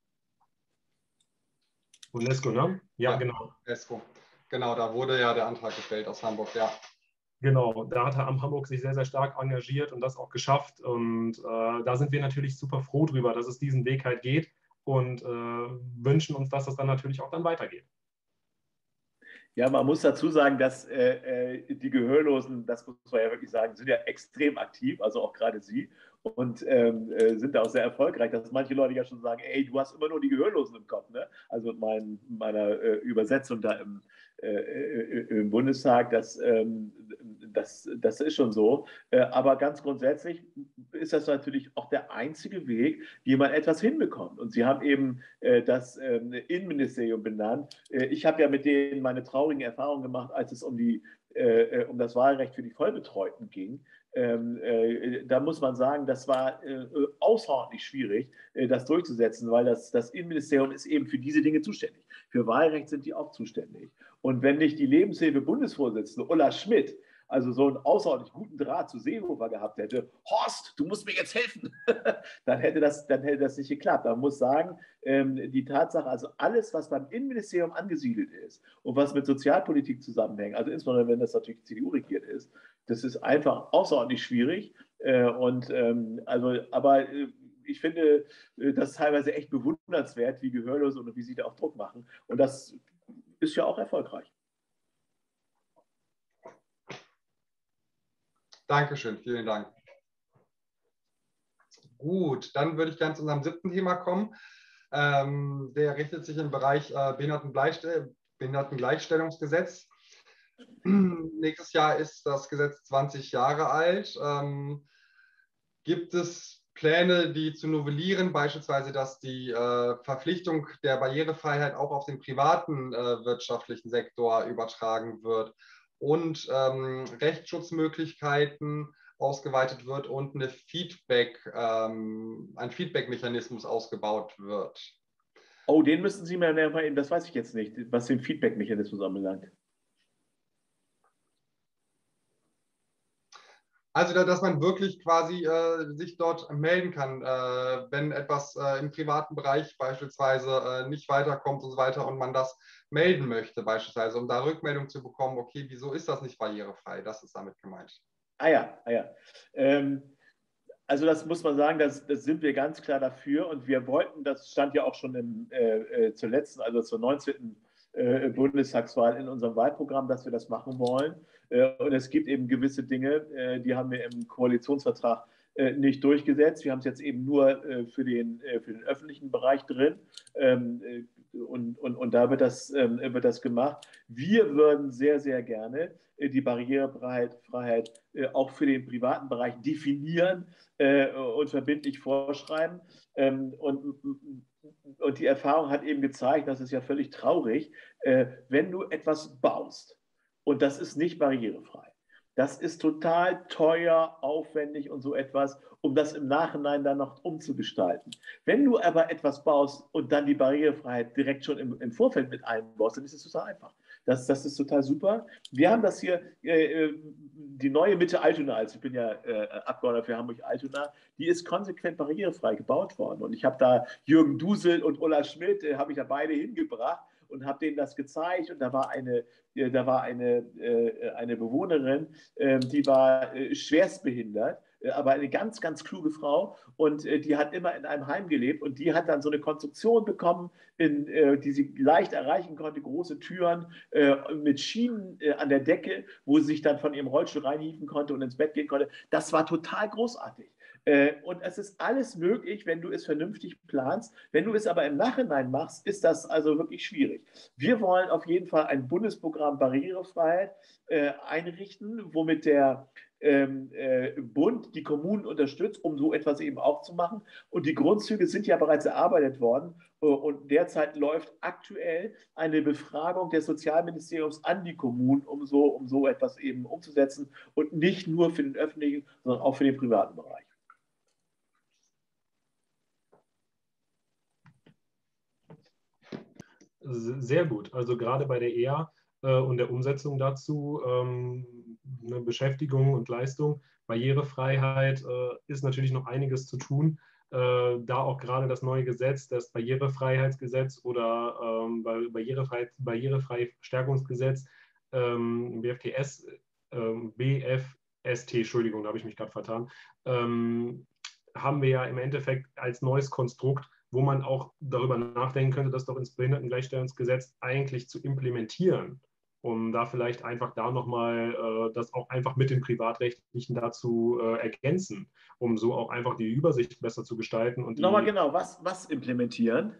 UNESCO, ne? Ja, genau. UNESCO. Genau, da wurde ja der Antrag gestellt aus Hamburg, ja. Genau, da hat Hamburg sich sehr, sehr stark engagiert und das auch geschafft. Und da sind wir natürlich super froh drüber, dass es diesen Weg halt geht und wünschen uns, dass das dann natürlich auch dann weitergeht. Ja, man muss dazu sagen, dass die Gehörlosen, das muss man ja wirklich sagen, sind ja extrem aktiv, also auch gerade Sie, und sind da auch sehr erfolgreich, dass manche Leute ja schon sagen, ey, du hast immer nur die Gehörlosen im Kopf, ne? Also meiner Übersetzung da im Bundestag, das ist schon so. Aber ganz grundsätzlich ist das natürlich auch der einzige Weg, wie man etwas hinbekommt. Und Sie haben eben das Innenministerium benannt. Ich habe ja mit denen meine traurigen Erfahrungen gemacht, als es um das Wahlrecht für die Vollbetreuten ging. Da muss man sagen, das war außerordentlich schwierig, das durchzusetzen, weil das Innenministerium ist eben für diese Dinge zuständig. Für Wahlrecht sind die auch zuständig. Und wenn nicht die Lebenshilfe-Bundesvorsitzende Ulla Schmidt also so einen außerordentlich guten Draht zu Seehofer gehabt hätte, Horst, du musst mir jetzt helfen, dann hätte das nicht geklappt. Man muss sagen, die Tatsache, also alles, was beim Innenministerium angesiedelt ist und was mit Sozialpolitik zusammenhängt, also insbesondere wenn das natürlich CDU regiert ist, das ist einfach außerordentlich schwierig. Aber ich finde das teilweise echt bewundernswert, wie Gehörlose und wie sie da auch Druck machen. Und das ist ja auch erfolgreich. Dankeschön, vielen Dank. Gut, dann würde ich gerne zu unserem 7. Thema kommen. Der richtet sich im Bereich Behindertengleichstellungsgesetz. Nächstes Jahr ist das Gesetz 20 Jahre alt. Gibt es Pläne, die zu novellieren, beispielsweise, dass die Verpflichtung der Barrierefreiheit auch auf den privaten wirtschaftlichen Sektor übertragen wird und Rechtsschutzmöglichkeiten ausgeweitet wird und ein Feedback-Mechanismus ausgebaut wird? Oh, den müssten Sie mir näher verraten, das weiß ich jetzt nicht, was den Feedback-Mechanismus anbelangt. Also, dass man wirklich quasi sich dort melden kann, wenn etwas im privaten Bereich beispielsweise nicht weiterkommt und so weiter und man das melden möchte beispielsweise, um da Rückmeldung zu bekommen, okay, wieso ist das nicht barrierefrei? Das ist damit gemeint. Ah ja. Also das muss man sagen, das sind wir ganz klar dafür und wir wollten, das stand ja auch schon zur letzten, also zur 19. Bundestagswahl in unserem Wahlprogramm, dass wir das machen wollen. Und es gibt eben gewisse Dinge, die haben wir im Koalitionsvertrag nicht durchgesetzt. Wir haben es jetzt eben nur für den öffentlichen Bereich drin. Und da wird das gemacht. Wir würden sehr, sehr gerne die Barrierefreiheit auch für den privaten Bereich definieren und verbindlich vorschreiben. Und die Erfahrung hat eben gezeigt, das ist ja völlig traurig, wenn du etwas baust und das ist nicht barrierefrei. Das ist total teuer, aufwendig und so etwas, um das im Nachhinein dann noch umzugestalten. Wenn du aber etwas baust und dann die Barrierefreiheit direkt schon im Vorfeld mit einbaust, dann ist es total einfach. Das ist total super. Wir haben das hier, die neue Mitte Altona, also ich bin ja Abgeordneter für Hamburg-Altona, die ist konsequent barrierefrei gebaut worden. Und ich habe da Jürgen Dusel und Ulla Schmidt, habe ich da beide hingebracht und habe denen das gezeigt. Und da war eine Bewohnerin, die war schwerstbehindert, aber eine ganz, ganz kluge Frau und die hat immer in einem Heim gelebt und die hat dann so eine Konstruktion bekommen, die sie leicht erreichen konnte, große Türen mit Schienen an der Decke, wo sie sich dann von ihrem Rollstuhl reinhieven konnte und ins Bett gehen konnte. Das war total großartig. Und es ist alles möglich, wenn du es vernünftig planst. Wenn du es aber im Nachhinein machst, ist das also wirklich schwierig. Wir wollen auf jeden Fall ein Bundesprogramm Barrierefreiheit einrichten, womit der Bund die Kommunen unterstützt, um so etwas eben auch zu machen. Und die Grundzüge sind ja bereits erarbeitet worden. Und derzeit läuft aktuell eine Befragung des Sozialministeriums an die Kommunen, um so etwas eben umzusetzen. Und nicht nur für den öffentlichen, sondern auch für den privaten Bereich. Sehr gut. Also gerade bei der EA und der Umsetzung dazu, eine Beschäftigung und Leistung, Barrierefreiheit ist natürlich noch einiges zu tun. Da auch gerade das neue Gesetz, das Barrierefreiheitsgesetz oder Barrierefreistärkungsgesetz, BFTS, BFST, Entschuldigung, da habe ich mich gerade vertan, haben wir ja im Endeffekt als neues Konstrukt, wo man auch darüber nachdenken könnte, das doch ins Behindertengleichstellungsgesetz eigentlich zu implementieren, um da vielleicht einfach da nochmal das auch einfach mit dem Privatrechtlichen dazu ergänzen, um so auch einfach die Übersicht besser zu gestalten. Und nochmal genau, was implementieren?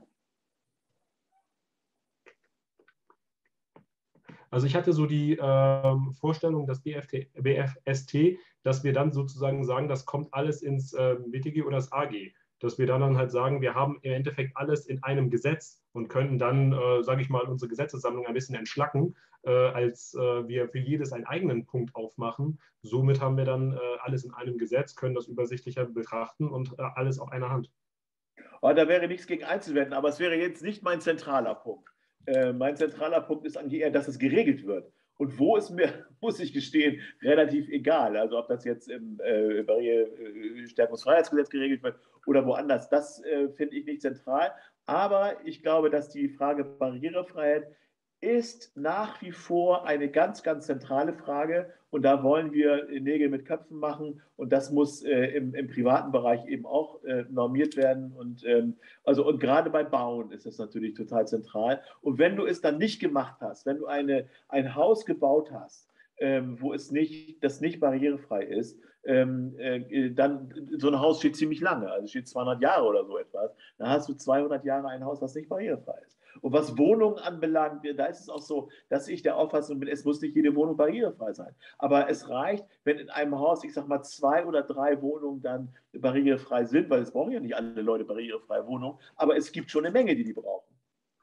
Also ich hatte so die Vorstellung, dass BFST, dass wir dann sozusagen sagen, das kommt alles ins BTG oder das AG. Dass wir dann halt sagen, wir haben im Endeffekt alles in einem Gesetz und können dann, sage ich mal, unsere Gesetzessammlung ein bisschen entschlacken, als wir für jedes einen eigenen Punkt aufmachen. Somit haben wir dann alles in einem Gesetz, können das übersichtlicher betrachten und alles auf einer Hand. Oh, da wäre nichts gegen einzuwenden, aber es wäre jetzt nicht mein zentraler Punkt. Mein zentraler Punkt ist eigentlich eher, dass es geregelt wird. Und wo ist mir, muss ich gestehen, relativ egal. Also ob das jetzt im Barrierestärkungsfreiheitsgesetz geregelt wird oder woanders, das finde ich nicht zentral. Aber ich glaube, dass die Frage Barrierefreiheit ist nach wie vor eine ganz, ganz zentrale Frage. Und da wollen wir Nägel mit Köpfen machen. Und das muss im privaten Bereich eben auch normiert werden. Und gerade beim Bauen ist das natürlich total zentral. Und wenn du es dann nicht gemacht hast, wenn du ein Haus gebaut hast, wo das nicht barrierefrei ist, dann so ein Haus steht ziemlich lange, also steht 200 Jahre oder so etwas. Da hast du 200 Jahre ein Haus, das nicht barrierefrei ist. Und was Wohnungen anbelangt, da ist es auch so, dass ich der Auffassung bin, es muss nicht jede Wohnung barrierefrei sein. Aber es reicht, wenn in einem Haus, ich sag mal, 2 oder 3 Wohnungen dann barrierefrei sind, weil es brauchen ja nicht alle Leute barrierefreie Wohnungen, aber es gibt schon eine Menge, die brauchen.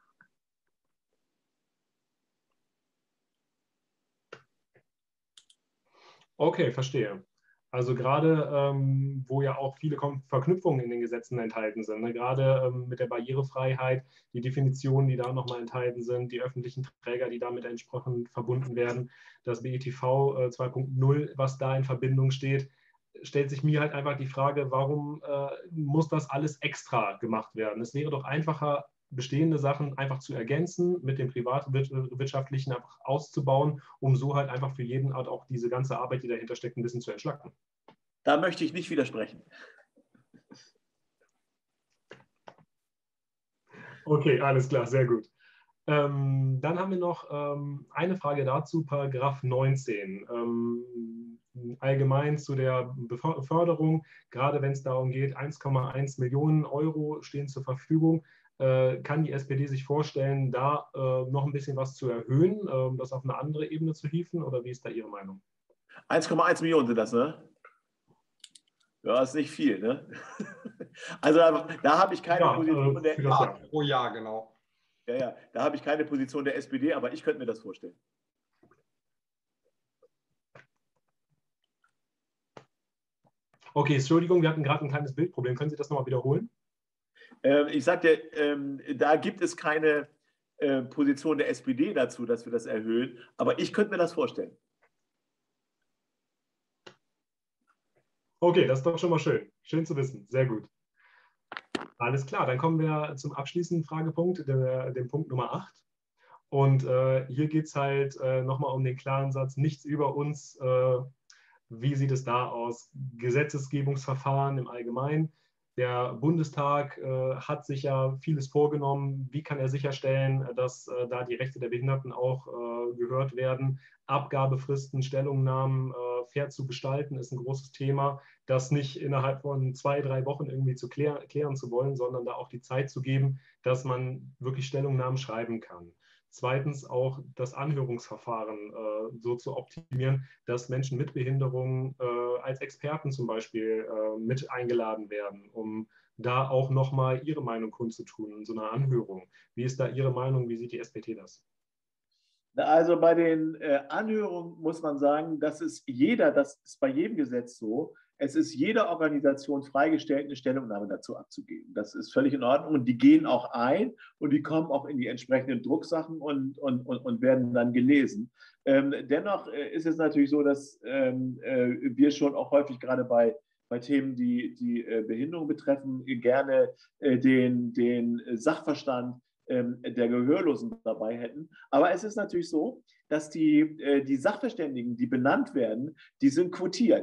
Okay, verstehe. Also gerade, wo ja auch viele Verknüpfungen in den Gesetzen enthalten sind, ne? Gerade mit der Barrierefreiheit, die Definitionen, die da nochmal enthalten sind, die öffentlichen Träger, die damit entsprechend verbunden werden, das BETV 2.0, was da in Verbindung steht, stellt sich mir halt einfach die Frage, warum muss das alles extra gemacht werden? Es wäre doch einfacher, bestehende Sachen einfach zu ergänzen, mit dem privatwirtschaftlichen einfach auszubauen, um so halt einfach für jeden Art auch diese ganze Arbeit, die dahinter steckt, ein bisschen zu entschlacken. Da möchte ich nicht widersprechen. Okay, alles klar, sehr gut. Dann haben wir noch eine Frage dazu, Paragraph 19. Allgemein zu der Beförderung, gerade wenn es darum geht, 1,1 Millionen Euro stehen zur Verfügung. Kann die SPD sich vorstellen, da noch ein bisschen was zu erhöhen, das auf eine andere Ebene zu hieven, oder wie ist da Ihre Meinung? 1,1 Millionen sind das, ne? Ja, ist nicht viel, ne? Also da habe ich keine Position der SPD. Pro Jahr, genau. Ja, da habe ich keine Position der SPD, aber ich könnte mir das vorstellen. Okay, Entschuldigung, wir hatten gerade ein kleines Bildproblem. Können Sie das nochmal wiederholen? Ich sagte, da gibt es keine Position der SPD dazu, dass wir das erhöhen, aber ich könnte mir das vorstellen. Okay, das ist doch schon mal schön. Schön zu wissen. Sehr gut. Alles klar, dann kommen wir zum abschließenden Fragepunkt, dem Punkt Nummer 8. Und hier geht es halt nochmal um den klaren Satz, nichts über uns Wie sieht es da aus? Gesetzgebungsverfahren im Allgemeinen. Der Bundestag hat sich ja vieles vorgenommen. Wie kann er sicherstellen, dass da die Rechte der Behinderten auch gehört werden? Abgabefristen, Stellungnahmen fair zu gestalten, ist ein großes Thema. Das nicht innerhalb von 2, 3 Wochen irgendwie zu klären zu wollen, sondern da auch die Zeit zu geben, dass man wirklich Stellungnahmen schreiben kann. Zweitens auch das Anhörungsverfahren so zu optimieren, dass Menschen mit Behinderung als Experten zum Beispiel mit eingeladen werden, um da auch nochmal ihre Meinung kundzutun in so einer Anhörung. Wie ist da Ihre Meinung? Wie sieht die SPD das? Also bei den Anhörungen muss man sagen, das ist bei jedem Gesetz so, es ist jeder Organisation freigestellt, eine Stellungnahme dazu abzugeben. Das ist völlig in Ordnung und die gehen auch ein und die kommen auch in die entsprechenden Drucksachen und werden dann gelesen. Dennoch ist es natürlich so, dass wir schon auch häufig gerade bei Themen, die Behinderung betreffen, gerne den Sachverstand der Gehörlosen dabei hätten. Aber es ist natürlich so, dass die Sachverständigen, die benannt werden, die sind quotiert.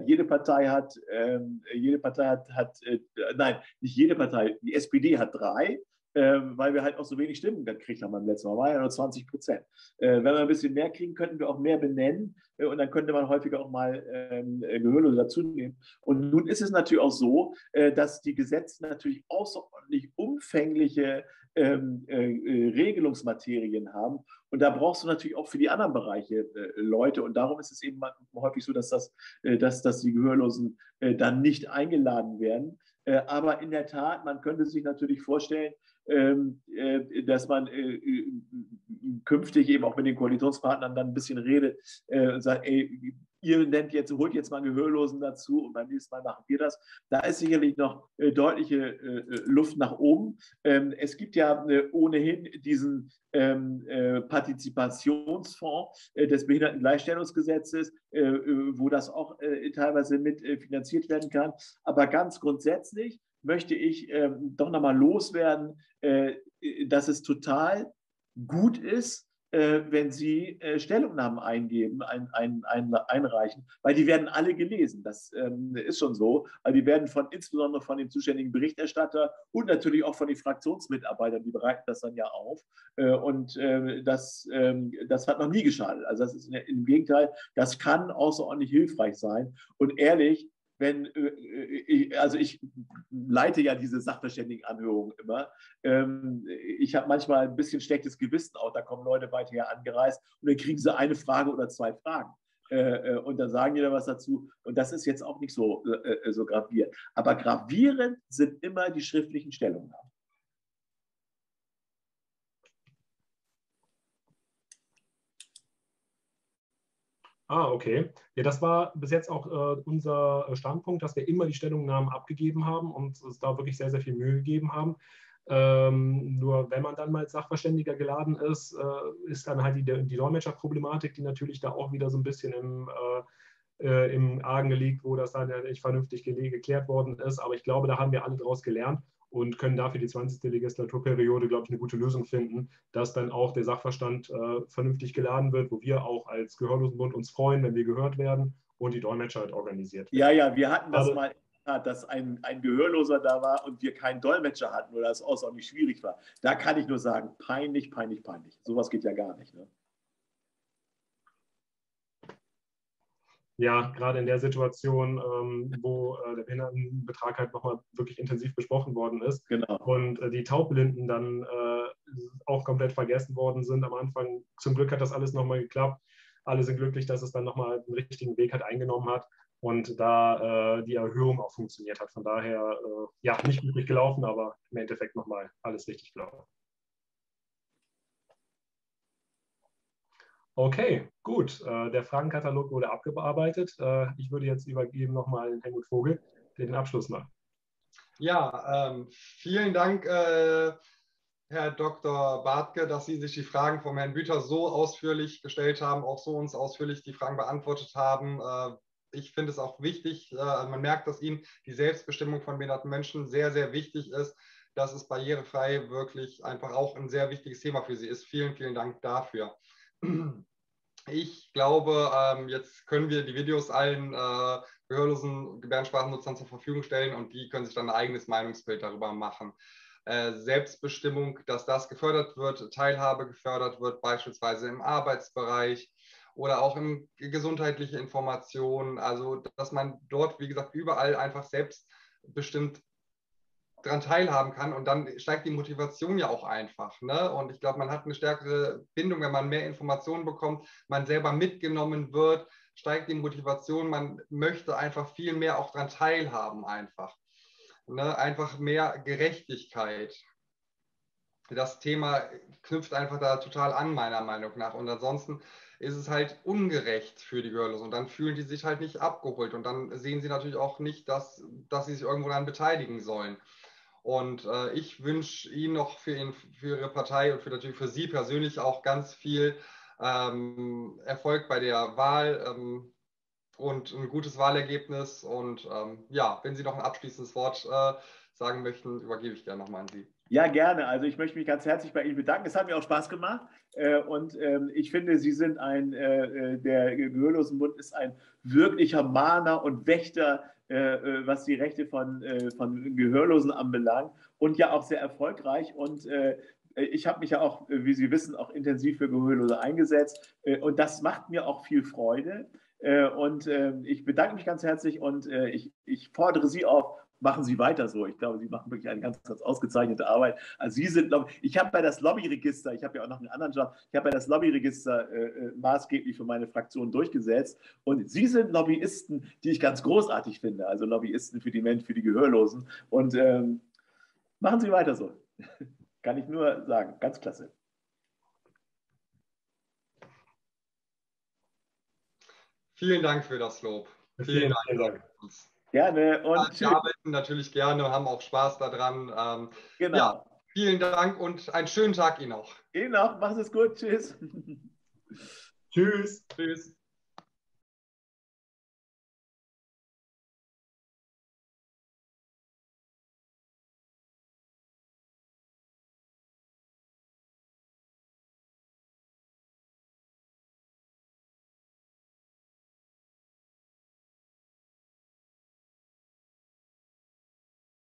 Nein, nicht jede Partei, die SPD hat 3, weil wir halt auch so wenig Stimmen gekriegt haben beim letzten Mal, war ja nur 20%. Wenn wir ein bisschen mehr kriegen, könnten wir auch mehr benennen und dann könnte man häufiger auch mal Gehörlose dazu nehmen. Und nun ist es natürlich auch so, dass die Gesetze natürlich außerordentlich umfängliche Regelungsmaterien haben. Und da brauchst du natürlich auch für die anderen Bereiche Leute. Und darum ist es eben häufig so, dass die Gehörlosen dann nicht eingeladen werden. Aber in der Tat, man könnte sich natürlich vorstellen, dass man künftig eben auch mit den Koalitionspartnern dann ein bisschen redet und sagt, ey, holt jetzt mal Gehörlosen dazu und beim nächsten Mal machen wir das. Da ist sicherlich noch deutliche Luft nach oben. Es gibt ja ohnehin diesen Partizipationsfonds des Behindertengleichstellungsgesetzes, wo das auch teilweise mit finanziert werden kann. Aber ganz grundsätzlich möchte ich doch nochmal loswerden, dass es total gut ist, wenn Sie Stellungnahmen einreichen, weil die werden alle gelesen. Das ist schon so. Aber die werden insbesondere von dem zuständigen Berichterstatter und natürlich auch von den Fraktionsmitarbeitern, die bereiten das dann ja auf. Das hat noch nie geschadet. Also das ist im Gegenteil, das kann außerordentlich hilfreich sein. Und ehrlich, ich leite ja diese Sachverständigenanhörungen immer. Ich habe manchmal ein bisschen schlechtes Gewissen auch, da kommen Leute weit her angereist und dann kriegen sie eine Frage oder 2 Fragen. Und dann sagen die da was dazu. Und das ist jetzt auch nicht so gravierend. Aber gravierend sind immer die schriftlichen Stellungnahmen. Okay. Ja, das war bis jetzt auch unser Standpunkt, dass wir immer die Stellungnahmen abgegeben haben und uns da wirklich sehr, sehr viel Mühe gegeben haben. Nur wenn man dann mal als Sachverständiger geladen ist, ist dann halt die Dolmetscherproblematik, die natürlich da auch wieder so ein bisschen im Argen liegt, wo das dann ja nicht vernünftig geklärt worden ist. Aber ich glaube, da haben wir alle draus gelernt und können dafür die 20. Legislaturperiode, glaube ich, eine gute Lösung finden, dass dann auch der Sachverstand vernünftig geladen wird, wo wir auch als Gehörlosenbund uns freuen, wenn wir gehört werden und die Dolmetscher halt organisiert werden. Ja, wir hatten das mal, dass ein Gehörloser da war und wir keinen Dolmetscher hatten oder es außerordentlich schwierig war. Da kann ich nur sagen, peinlich, peinlich, peinlich. Sowas geht ja gar nicht. Ne? Ja, gerade in der Situation, wo der Behindertenbetrag halt nochmal wirklich intensiv besprochen worden ist, genau. Und die Taubblinden dann auch komplett vergessen worden sind am Anfang. Zum Glück hat das alles nochmal geklappt. Alle sind glücklich, dass es dann nochmal den richtigen Weg hat eingenommen hat und da die Erhöhung auch funktioniert hat. Von daher, ja, nicht glücklich gelaufen, aber im Endeffekt nochmal alles richtig gelaufen. Okay, gut. Der Fragenkatalog wurde abgearbeitet. Ich würde jetzt übergeben nochmal an Helmut Vogel, der den Abschluss macht. Ja, vielen Dank, Herr Dr. Bartke, dass Sie sich die Fragen vom Herrn Büter so ausführlich gestellt haben, auch so uns ausführlich die Fragen beantwortet haben. Ich finde es auch wichtig, man merkt, dass Ihnen die Selbstbestimmung von behinderten Menschen sehr, sehr wichtig ist, dass es barrierefrei wirklich einfach auch ein sehr wichtiges Thema für Sie ist. Vielen, vielen Dank dafür. Ich glaube, jetzt können wir die Videos allen gehörlosen Gebärdensprachennutzern zur Verfügung stellen und die können sich dann ein eigenes Meinungsbild darüber machen. Selbstbestimmung, dass das gefördert wird, Teilhabe gefördert wird, beispielsweise im Arbeitsbereich oder auch in gesundheitliche Informationen. Also, dass man dort, wie gesagt, überall einfach selbstbestimmt daran teilhaben kann und dann steigt die Motivation ja auch einfach. Ne? Und ich glaube, man hat eine stärkere Bindung, wenn man mehr Informationen bekommt, man selber mitgenommen wird, steigt die Motivation, man möchte einfach viel mehr auch daran teilhaben einfach. Ne? Einfach mehr Gerechtigkeit. Das Thema knüpft einfach da total an, meiner Meinung nach. Und ansonsten ist es halt ungerecht für die Gehörlosen. Und dann fühlen die sich halt nicht abgeholt. Und dann sehen sie natürlich auch nicht, dass sie sich irgendwo daran beteiligen sollen. Und ich wünsche Ihnen noch für Ihre Partei und natürlich für Sie persönlich auch ganz viel Erfolg bei der Wahl und ein gutes Wahlergebnis. Und ja, wenn Sie noch ein abschließendes Wort sagen möchten, übergebe ich gerne nochmal an Sie. Ja, gerne. Also ich möchte mich ganz herzlich bei Ihnen bedanken. Es hat mir auch Spaß gemacht. Und ich finde, Sie sind der Gehörlosenbund ist ein wirklicher Mahner und Wächter, was die Rechte von Gehörlosen anbelangt und ja auch sehr erfolgreich. Und ich habe mich ja auch, wie Sie wissen, auch intensiv für Gehörlose eingesetzt. Und das macht mir auch viel Freude. Und ich bedanke mich ganz herzlich und ich fordere Sie auf, machen Sie weiter so. Ich glaube, Sie machen wirklich eine ganz, ganz ausgezeichnete Arbeit. Also Sie sind, ich habe bei das Lobbyregister, ich habe ja auch noch einen anderen Job, ich habe bei das Lobbyregister maßgeblich für meine Fraktion durchgesetzt. Und Sie sind Lobbyisten, die ich ganz großartig finde. Also Lobbyisten für die Menschen, für die Gehörlosen. Und machen Sie weiter so. Kann ich nur sagen. Ganz klasse. Vielen Dank für das Lob. Vielen Dank. Gerne und ja, wir arbeiten natürlich gerne, haben auch Spaß daran. Genau. Ja, vielen Dank und einen schönen Tag Ihnen noch. Ihnen auch. Macht es gut. Tschüss. Tschüss. Tschüss.